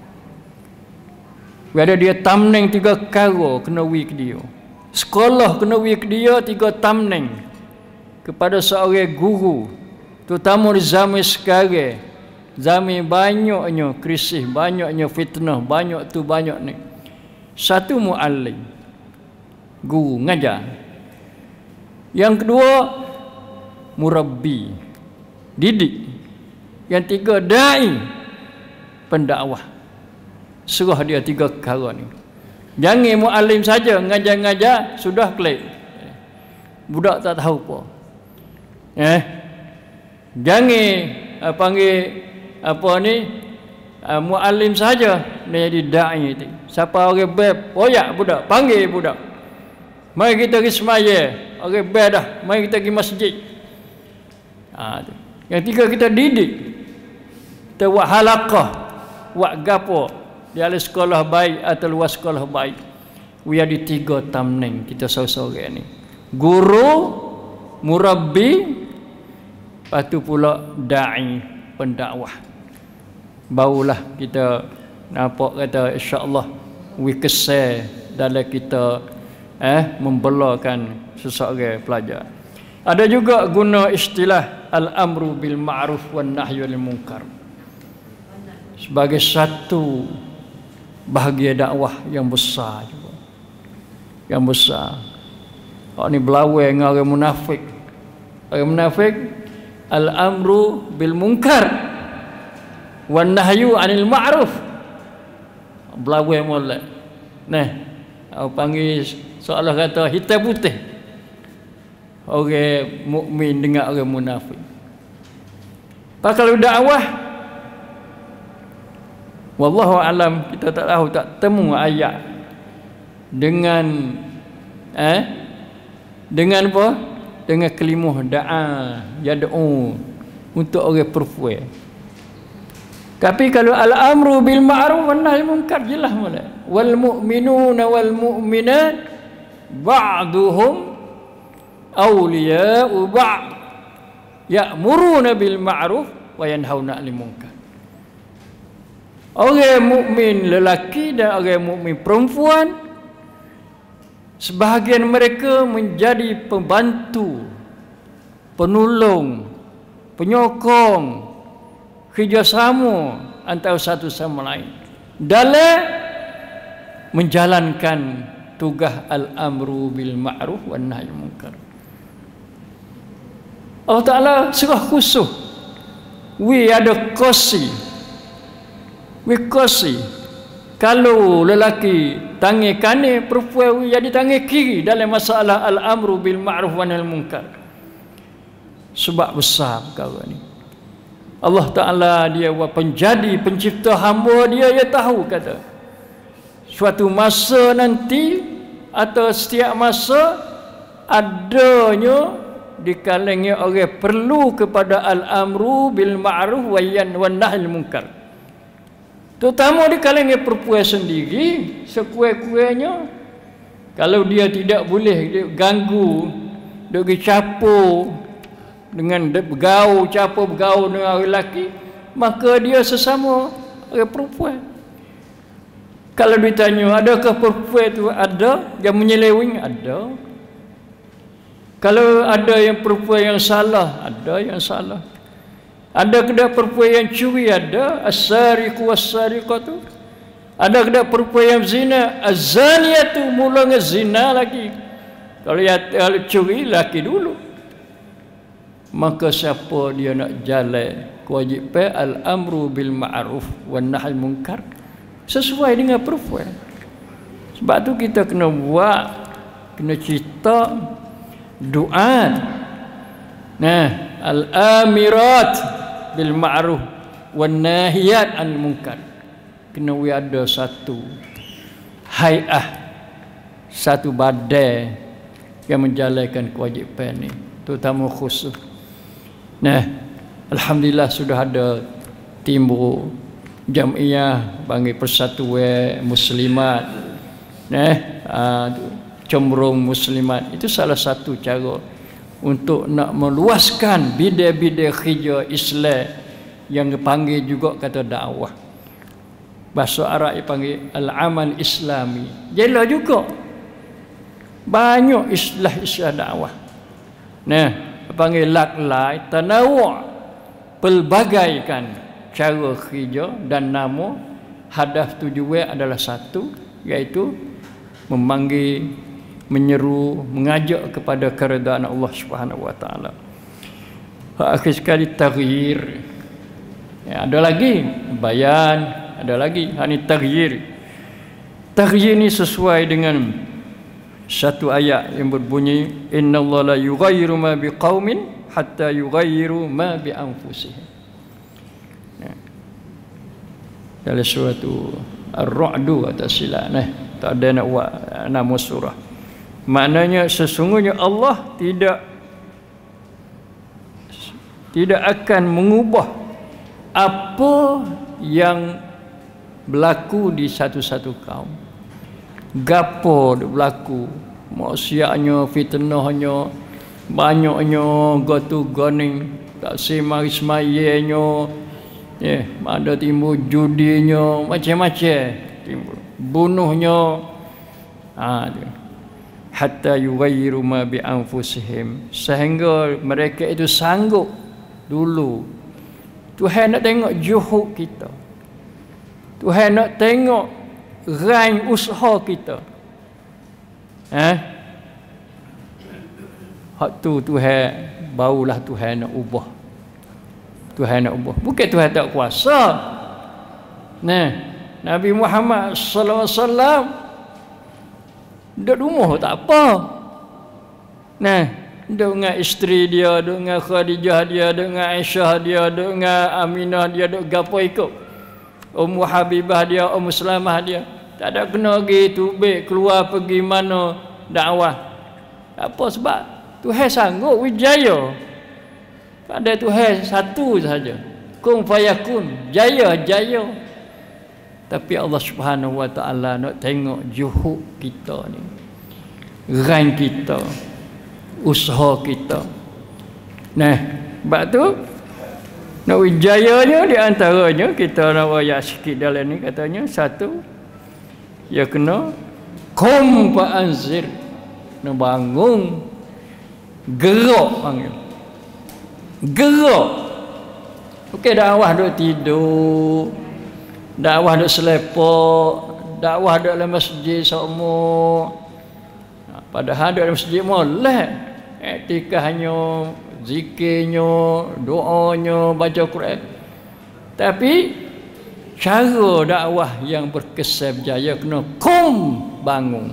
Ada dia tamneng tiga karo kena wi ke dia. Sekolah kena wi ke dia tiga tamneng kepada seorang guru. Terutama di zaman sekarang. Zaman banyaknya krisis, banyaknya fitnah, banyak tu banyak ni. Satu muallim, guru ngajar. Yang kedua murabbi, didik. Yang tiga, da'i, pendakwah. Serah dia tiga perkara ni. Jangan muallim saja ngajar-ngajar sudah klik. Budak tak tahu apa. Eh. Jangan uh, panggil apa ni uh, muallim saja dia jadi dai itu. Siapa orang beb, royak budak, panggil budak. Mari kita pergi semaya. Orang beb dah, mari kita pergi masjid. Ha, tu. Yang tiga, kita didik. Kita buat halaqah, buat gapo di dalam sekolah baik atau luar sekolah baik. We ada tiga tamneng kita seorang-seorang ni. Guru, murabbi, lepas tu pula da'i, pendakwah. Barulah kita nampak kata insya-Allah we kesal dalam kita eh membelakan seseorang pelajar. Ada juga guna istilah al-amru bil ma'ruf wan nahyu anil munkar sebagai satu bahagian dakwah yang besar juga. Yang besar. Orang ni berlawan dengan orang munafik. Orang munafik al-amru bil munkar wan nahyu anil ma'ruf. Berlawan molek. Nah, aku panggil seolah kata hitam putih. Orang mukmin dengan orang munafik. Pak kalau dakwah, wallahu alam, kita tak tahu, tak temu ayat dengan eh dengan apa? Dengan kalimah da'a, yad'u untuk orang perempuan. Tapi kalau al-amru bil ma'ruf wan nahy munkar jelas molek. Wal mu'minuna wal mu'minat ba'duhum awliya'u ba'd ya'muruna bil ma'ruf wa yanhauna 'anil munkar. Orang mukmin lelaki dan orang mukmin perempuan, sebahagian mereka menjadi pembantu, penolong, penyokong, kerjasama antara satu sama lain dalam menjalankan tugas al-amru bil ma'ruf wan nahy munkar. Allah Ta'ala surah khusus. We ada kosi. We kosi. Kalau lelaki tangan kanan, perempuan jadi tangan kiri dalam masalah al-amru bil ma'ruf wan nahy munkar. Sebab besar perkara ni. Allah Ta'ala dia penjadi pencipta hamba dia, dia tahu kata suatu masa nanti atau setiap masa adanya di kalangan orang perlu kepada al-amru bil ma'ruf wan nahy munkar. Terutama di kalangan perempuan sendiri, sekuat-kuatnya kalau dia tidak boleh dia ganggu, dia pergi capur dengan bergaul, capur bergaul dengan orang lelaki, maka dia sesama orang perempuan. Kalau ditanya adakah perempuan itu, ada yang menyeleweng, ada. Kalau ada yang perempuan yang salah, ada yang salah. Ada kedai perempuan yang curi, ada. As-sariqu was-sariqatu. Ada kedai perempuan yang zina, az-zaniyatu, mula zina lagi. Kalau ya kalau curi laki dulu. Maka siapa dia nak jalan kewajipan al-amru bil ma'ruf wan nahy munkar sesuai dengan perempuan. Sebab tu kita kena buat, kena cerita doa. Nah, al-amirat bil ma'ruf wan nahiyat anil munkar. Kena ada satu hai'ah, satu badan yang menjalankan kewajipan ni, terutama khusus. Nah, alhamdulillah sudah ada timbul jamiah bagi persatuan muslimat. Nah, uh, cenderung muslimat itu salah satu cara untuk nak meluaskan bidai-bidai kerja Islam yang dipanggil juga kata dakwah. Bahasa Arab dipanggil al-amal islami. Jelah juga banyak istilah-istilah dakwah. Nah, panggil laklai tanawu', pelbagaikan cara kerja dan nama. Hadaf tujuan adalah satu, iaitu memanggil, menyeru, mengajak kepada keredaan Allah Subhanahu wa taala. Akhir sekali taghyir. Ya, ada lagi bayan, ada lagi hani taghyir. Taghyir ini sesuai dengan satu ayat yang berbunyi innallaha la yughayyiru ma biqaumin hatta yughayyiru ma bi anfusihim. Ya. Dalam suatu Ar-Ra'du atau silap nah, tak ada nak buat nama surah. Maknanya sesungguhnya Allah tidak tidak akan mengubah apa yang berlaku di satu-satu kaum. Gapo berlaku, maksiatnya, fitnahnya, banyaknya gotu goning, tak semari semayanya, ya, ada timbul judinya, macam-macam timbul, bunuhnya, ha, hatta yughayyiru ma bi anfusihim, sehingga mereka itu sanggup dulu. Tuhan nak tengok juhud kita, Tuhan nak tengok raih usaha kita. Eh? Hak tu Tuhan, barulah Tuhan nak ubah. Tuhan nak ubah. Bukan Tuhan tak kuasa. Nah, Nabi Muhammad sallallahu alaihi wasallam duduk rumah tak apa. Nah, duduk dengan isteri dia, duduk dengan Khadijah dia, duduk dengan Aisyah dia, duduk dengan Aminah dia, duduk gapo ikut. Ummu Habibah dia, Ummu Salamah dia. Tak ada kena pergi tubik keluar pergi mana dakwah. Apa sebab Tuhan sanggup wijaya. Pada Tuhan satu saja. Kun fayakun, jaya jaya. Tapi Allah Subhanahu wa taala nak tengok juhud kita ni. Raih kita, usaha kita. Nah, sebab tu nak wijayanya di antaranya kita nak ayat sikit dalam ni katanya satu, ya kena kum fa anzir, nak bangun, gerak panggil, gerak. Okey, dakwah duk tidur, dakwah duk selepok, dakwah duk dalam masjid semua. Padahal duk dalam masjid molek, iktikahnya, zikirnya, doanya, baca Quran. Tapi cara dakwah yang berkesan berjaya kena kum, bangun.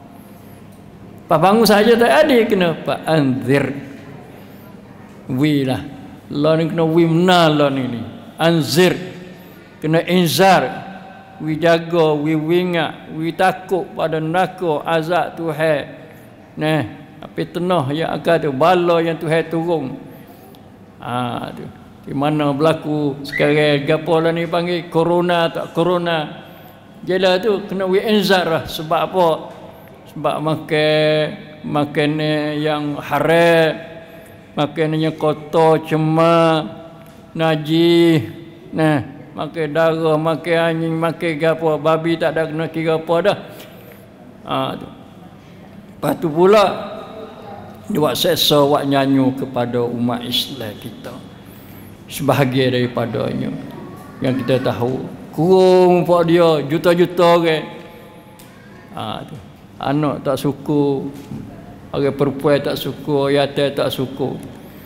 Pak bangun saja tak ada, kena pak anzir. Wi lah. Lah ni kena wi menal lah ni ni. Anzir. Kena inzar. Wi jaga, wi wingat, wi takut pada neraka azab Tuhan. Nah, apa tenah yang akan tu, bala yang Tuhan turun. Ah tu. Di mana berlaku sekarang gapo lah ni panggil corona tak corona. Jelah tu kena wi inzar lah. Sebab apa? Sebab makan makan yang haram, makan yang kotor, cemar, najis. Nah, makan darah, makan anjing, makan gapo, babi tak ada kena kira apa dah. Ah tu. Lepas tu pula buat seksa, buat nyanyi kepada umat Islam kita. Sebahagian daripadanya yang kita tahu kurung pak dia juta-juta orang. Ha, tu. Anak tak suku, orang perempuan tak suku, yatim tak suku,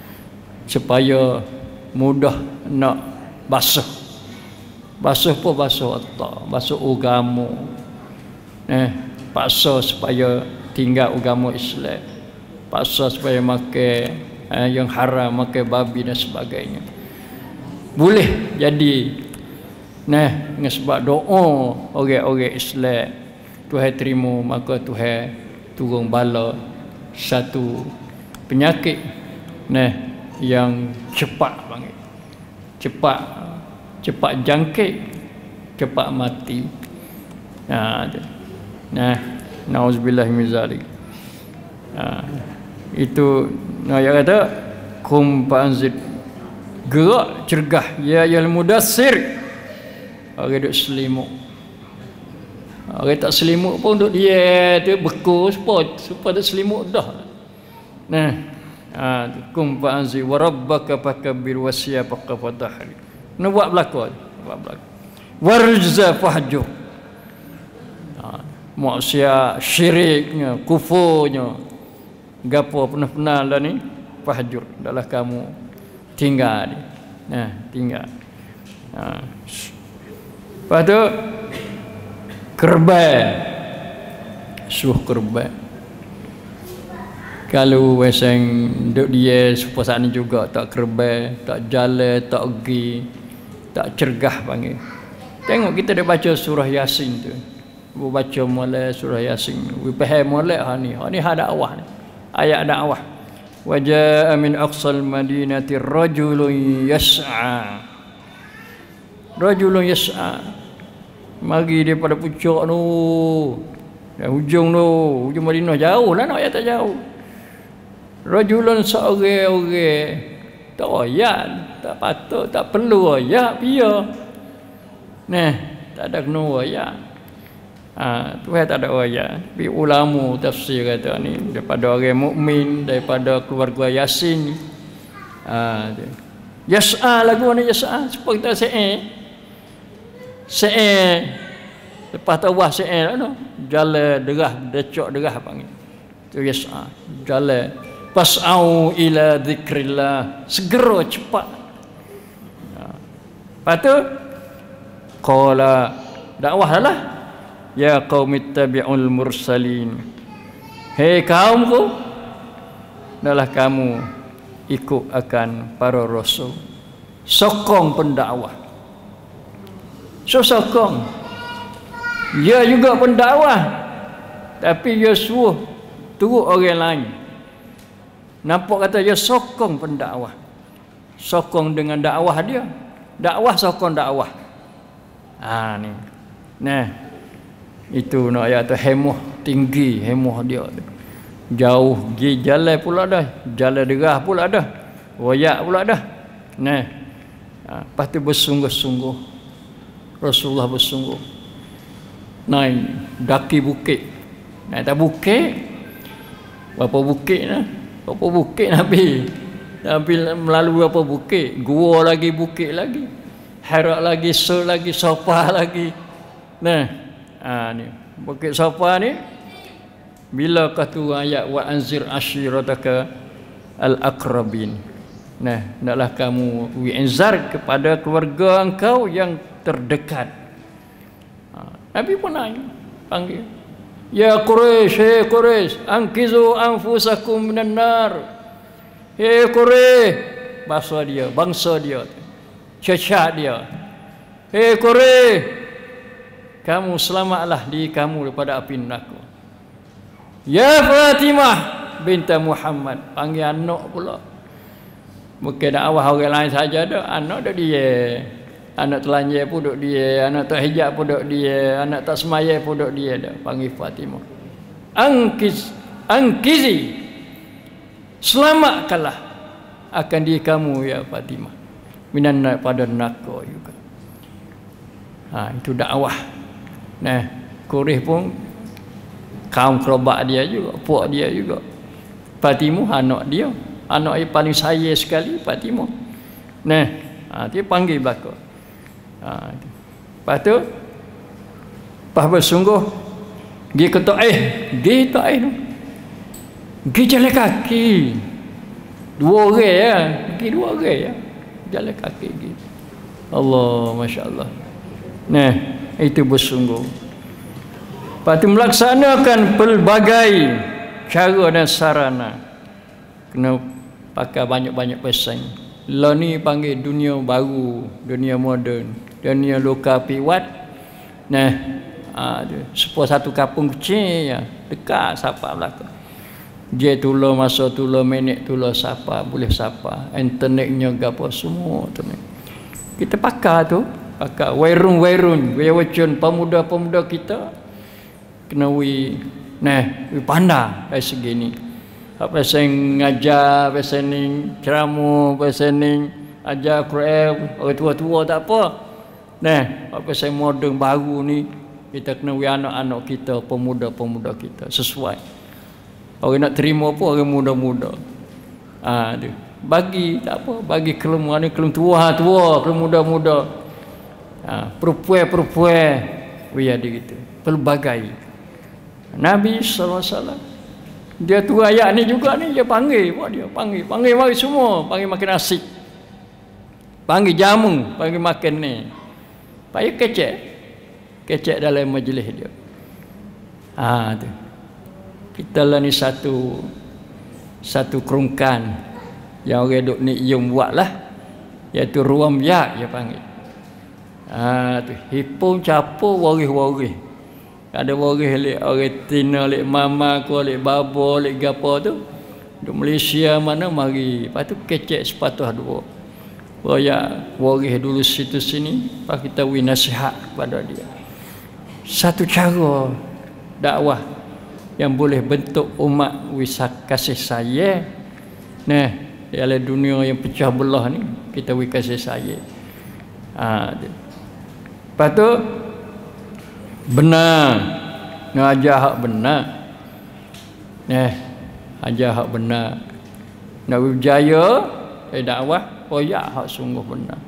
supaya mudah nak basuh. Basuh pun basuh otak, basuh agama. Eh, paksa supaya tinggal agama Islam, paksa supaya makan eh, yang haram, makan babi dan sebagainya. Boleh jadi nah, dengan sebab doa orang-orang Islam Tuhan terima, maka Tuhan turun bala satu penyakit nah yang cepat banget, cepat cepat jangkit, cepat mati. Nah, nah nauzubillah min zalik. Nah, itu nah yang kata kum panzid, gerak cergah ya yal mudassir. Orang duk selimut, orang tak selimut pun duk dia tu beku supaya supaya tak selimut dah. Nah, ha, kum fa'anzi wa rabbaka fakabbir wa siyabaka fatahri. Nak buat belakang, buat belakang. Warza fahjur. Ha, maksiat, syiriknya, kufurnya, gapo pernah-pernah lah ni fahjur, adalah kamu tinggal dia. Nah, tinggal. Ha. Lepas tu kerbau. Suh kerbau. Kalau weseng duk dia supaya saat ni juga tak kerbau, tak jalan, tak pergi, tak cergah panggil. Tengok kita dah baca surah Yasin tu. Baca mulai surah Yasin. We faham mulai ha ni. Ha ni ha dakwah ni. Ayat dakwah. Wa jaa min aqsal madinati rajulun yas'a. Rajulun yas'a. Mari daripada puncak tu. Dan hujung tu, hujung Madinah jauh lah nak, ya tak jauh. Rajulun seorang-orang tak royak, tak patut, tak perlu royak, biar. Nah, tak ada kena royak. Ha, Tuhan tak ada royak. Tapi ulama tafsir kata ni daripada orang mukmin, daripada keluarga Yasin. Ha, Yas'a lagu ni Yas'a, supaya kita se'e. Se'e. Lepas tawah se'e lah tu. Jalan derah, decok derah panggil. Tu Yas'a. Jalan. Fas'au ila dzikrillah, segera cepat. Lepas tu qala dakwah lah, ya qaumi ittabi'ul mursalin. Hei kaumku, adalah kamu ikut akan para rasul. Sokong pendakwah. So sokong. Ya juga pendakwah, tapi ya suruh turut orang lain. Nampak kata dia sokong pendakwah. Sokong dengan dakwah dia. Dakwah sokong dakwah. Ha ni. Nah. Itu nak ayat tu hemoh tinggi, hemoh dia tu. Jauh pergi jalan pula dah. Jalan derah pula dah. Royak pula dah. Nah. Ha, lepas tu bersungguh-sungguh. Rasulullah bersungguh. Naik daki bukit. Naik tak bukit. Berapa bukit nah? Berapa bukit Nabi? Nabi melalui berapa bukit? Gua lagi, bukit lagi. Hira lagi, Sur lagi, Safa lagi. Nah, ha, ni bukit Safa ni bila katu ayat wa anzir ashirataka al-aqrabin. Nah, hendaklah kamu wi'inzar kepada keluarga engkau yang terdekat. Ha, Nabi pun naik panggil. Ya Quraisy, hei Quraisy, ankizu anfusakum minan nar. Hei Quraisy, bahasa dia, bangsa dia, cacat dia. Hei Quraisy, kamu selamatlah diri kamu daripada api neraka. Ya Fatimah binta Muhammad, panggil anak pula. Bukan dakwah orang lain saja dah, anak dah dia. Anak telanjang pun duduk dia, anak tak hijab pun duduk dia, anak tak semaya pun duduk dia dah. Panggil Fatimah. Angkiz, angkizi. Selamatkanlah akan diri kamu ya Fatimah. Minan pada neraka juga. Ha, itu dakwah. Nah, Quraisy pun kaum kerabat dia juga, puak dia juga. Fatimah anak dia, anak yang paling sayang sekali Fatimah. Nah, ha, dia panggil belakang. Ha, lepas tu lepas bersungguh pergi ke Taif, pergi Taif tu pergi jalan kaki dua orang ya, pergi dua orang ya, jalan kaki pergi. Allah, Masya Allah. Nah, itu bersungguh. Lepas tu melaksanakan pelbagai cara dan sarana. Kena pakai banyak-banyak pesan. Lah ni panggil dunia baru, dunia moden, dunia lokal piwat. Nah, ha, sepuluh satu kampung kecil ya, dekat sapa belakang. Dia tulah masa tulah minit tulah sapa, boleh sapa. Internetnya gapo semua tu ni. Kita pakai tu, pakai wairun-wairun, wayawacun pemuda-pemuda kita kena wi nah, wi pandai dari segi ni. Apa sing ngajar, apa sing ceramah, apa sing ajar Quran, orang tua-tua tak apa. Nah, apa sing moden baru ni kita kena wi anak-anak kita, pemuda-pemuda kita sesuai. Orang nak terima apa orang muda-muda. Ah, dia bagi tak apa, bagi kelem ni kelem tua tua, kelem muda-muda. Ah, perempuan-perempuan wi ada gitu. Pelbagai. Nabi sallallahu alaihi wasallam dia tu ayat ni juga ni dia panggil buat dia panggil panggil mari semua panggil makin asyik panggil jamu, panggil makan ni. Payah kecek. Kecek dalam majlis dia. Ah tu. Kita lah ni satu satu kerungkan yang orang duk ni yung buat lah, iaitu ruam yak dia panggil. Ah tu hipung capur waris-waris. Ada waris lek orang tina, lek mama ko, lek babo, lek gapo tu. Duk Malaysia mana mari. Lepas tu kecek sepatah dua. Royak waris dulu situ sini, lepas kita wi nasihat kepada dia. Satu cara dakwah yang boleh bentuk umat wisat kasih sayang. Nah, dalam dunia yang pecah belah ni, kita wi kasih sayang. Ha, lepas tu benar, ngajar hak benar. Nah, ajar hak benar. Nak berjaya eh dakwah, royak hak sungguh benar.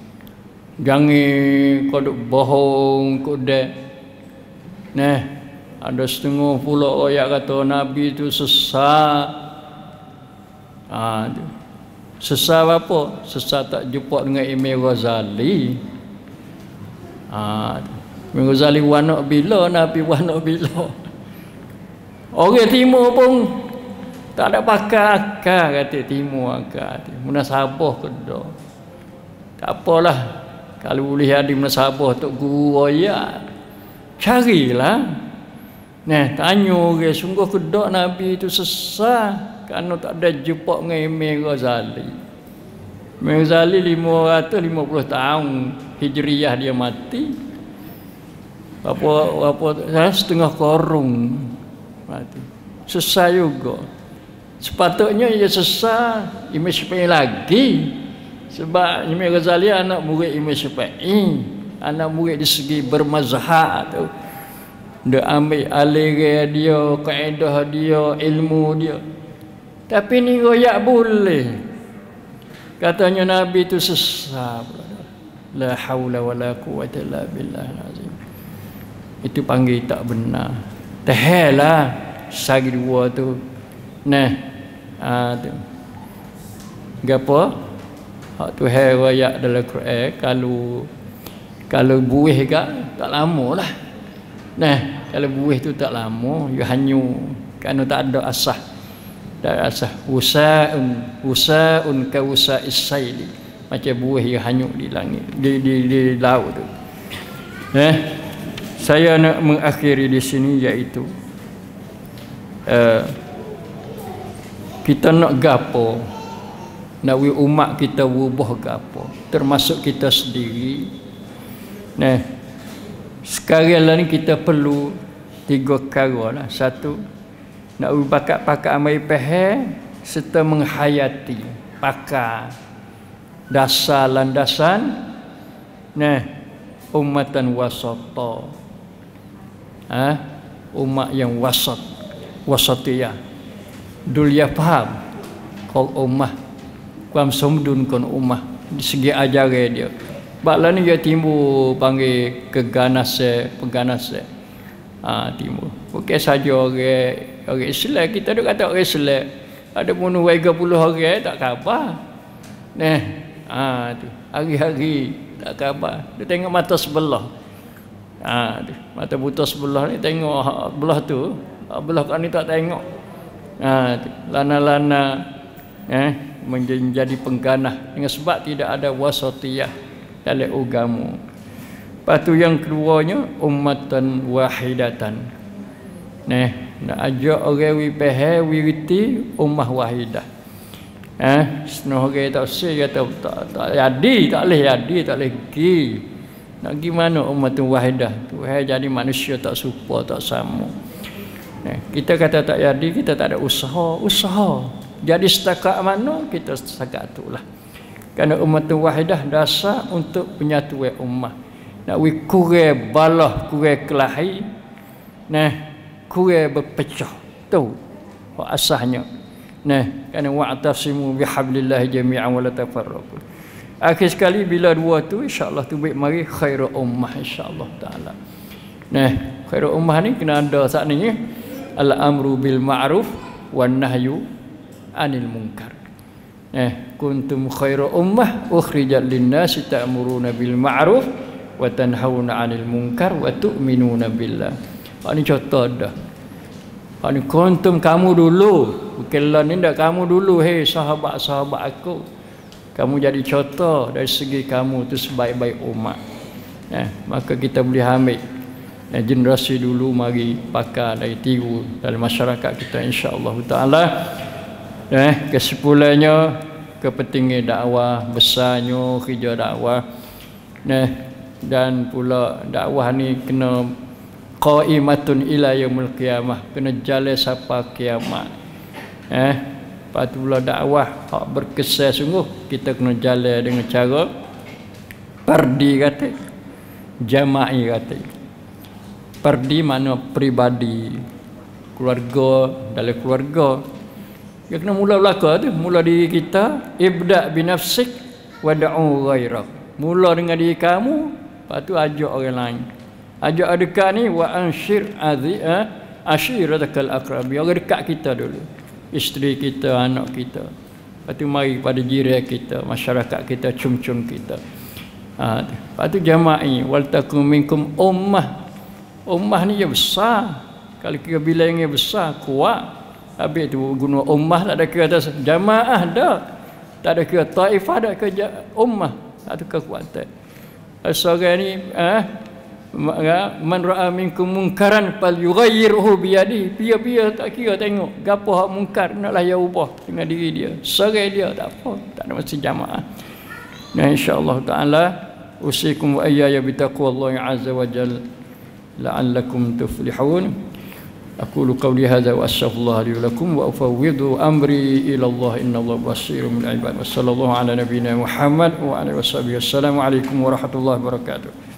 Jangan kau duk bohong kau dah. Nah, ada setengah pula royak kata Nabi tu sesat. Ah, tu. Sesat apa? Sesat tak jumpa dengan Imam Ghazali. Ah, Imam Ghazali wanak bila, Nabi wanak bila. Orang timur pun tak ada pakai akal kata timur akal. Munasabah ke dah. Tak apalah. Kalau boleh ada munasabah tok guru royak, carilah. Nah, tanya orang sungguh ke dak Nabi itu sesat kerana tak ada jumpa dengan Imam Ghazali. Imam Ghazali lima ratus lima puluh tahun Hijriyah dia mati. Apa apa setengah korung mati. Sesat juga. Sepatutnya ia sesat Imam Syafi'i lagi. Sebab Imam Ghazali anak murid Imam Syafi'i, anak murid di segi bermazhab tu. Dia ambil aliran dia, kaedah dia, ilmu dia. Tapi ni royak boleh. Katanya Nabi tu sesat. La haula wala quwwata illa billahil azim. Itu panggil tak benar. Tahalah sagi dua tu. Nah, ah tu. Gapo? Hak tu hai royak dalam Quran, kalau kalau buih gak tak lama lah. Nah, kalau buih tu tak lama, dia hanyu kerana tak ada asah. Tak ada asah. Usaun, usaun ka usa'is saili. Macam buih yang hanyut di langit, di di, di laut tu. Eh, saya nak mengakhiri di sini iaitu uh, kita nak gapo, nak wi umat kita ubah gapo, termasuk kita sendiri. Nah, sekarang lah ni kita perlu tiga perkara lah. Satu, nak bakat-bakat amal pahal serta menghayati pakar dasar landasan nah ummatan wasata. Ha? Umat yang wasat, wasatiyah. Dulia faham kau ummah kuam somdun kon ummah di segi ajaran dia. Baklah ni dia timbul panggil keganas peganas. Ah ha, timbul. Bukan saja orang orang Islam, kita duk kata orang Islam ada bunuh tiga puluh orang tak khabar. Nah, ah ha, tu hari-hari tak khabar. Dia tengok mata sebelah. Ah ha, tu mata buta sebelah ni tengok belah tu, belah kan ni tak tengok. Ah ha, tu lana-lana eh menjadi pengganah dengan sebab tidak ada wasatiyah dalam agama. Lepas tu yang keduanya ummatan wahidatan. Nah, nak ajak orang wi faham wi reti ummah wahidah. Eh, setengah orang tak sih kata tak tak jadi, tak boleh jadi, tak boleh pergi. Nak gimana ummatan wahidah? Tuhan jadi manusia tak serupa, tak sama. Nah, kita kata tak jadi, kita tak ada usaha, usaha. Jadi setakat mana kita setakat itulah. Kerana umat wahidah dasar untuk penyatuan ummah. Nak wi kurang balah, kurang kelahi. Nah, kurang berpecah. Tu asasnya. Nah, kerana wa'tasimu bihablillahi jami'an wa la tafarraqu. Akhir sekali bila dua tu insya-Allah tu baik mari khairu ummah insya-Allah taala. Nah, khairu ummah ni kena ada saat ni al-amru bil ma'ruf wan nahyu anil munkar. eh kuntum khairu ummah ukhrijat lin-nasi ta'muruna bil ma'ruf wa tanhauna 'anil munkar wa tu'minuna billah. Ini contoh dah. Ini kuntum kamu dulu, bukanlah ni dah kamu dulu, hei sahabat-sahabat aku. Kamu jadi contoh dari segi kamu tu sebaik-baik umat. Eh, maka kita boleh ambil eh, generasi dulu mari pakai dari tiru dalam masyarakat kita insya-Allah taala. Eh, kesimpulannya kepentingan dakwah, besarnya kerja dakwah. Eh, dan pula dakwah ni kena qaimatun ila yaumil qiyamah, kena jalan sampai kiamat. Eh, lepas tu pula dakwah hak berkesan sungguh kita kena jalan dengan cara fardi kata, jama'i kata. Fardi mana pribadi, keluarga, dalam keluarga. Dia kena mula belaka tu, mula diri kita, ibda' binafsik wada'u ghairak. Mula dengan diri kamu, lepas tu ajak orang lain. Ajak dekat ni wa anshir adhi'a ashiratakal aqrabi. Orang dekat kita dulu. Isteri kita, anak kita. Lepas tu mari pada jiran kita, masyarakat kita, cum-cum kita. Ha, lepas tu jama'i wal takum minkum ummah. Ummah ni dia besar. Kalau kira bilangnya besar, kuat. Habis tu guna ummah tak ada kira atas jamaah dah. Tak ada kira taifah, tak ada kira ummah. Satu kekuatan. Seorang ni eh man ra'a minkum munkaran fal yughayyirhu bi yadihi. Biar-biar tak kira tengok gapo hak mungkar naklah dia ubah dengan diri dia. Seorang dia tak apa, tak ada mesti jamaah. Nah insya-Allah taala usikum wa ayya bi taqwallahi azza wa jalla la'allakum tuflihun. أقول قولي هذا وأستغفر الله لي ولكم وأفوض أمري إلى الله إن الله بصير بالعباد وصلى الله على نبينا محمد وعلى آله وصحبه السلام عليكم ورحمة الله وبركاته.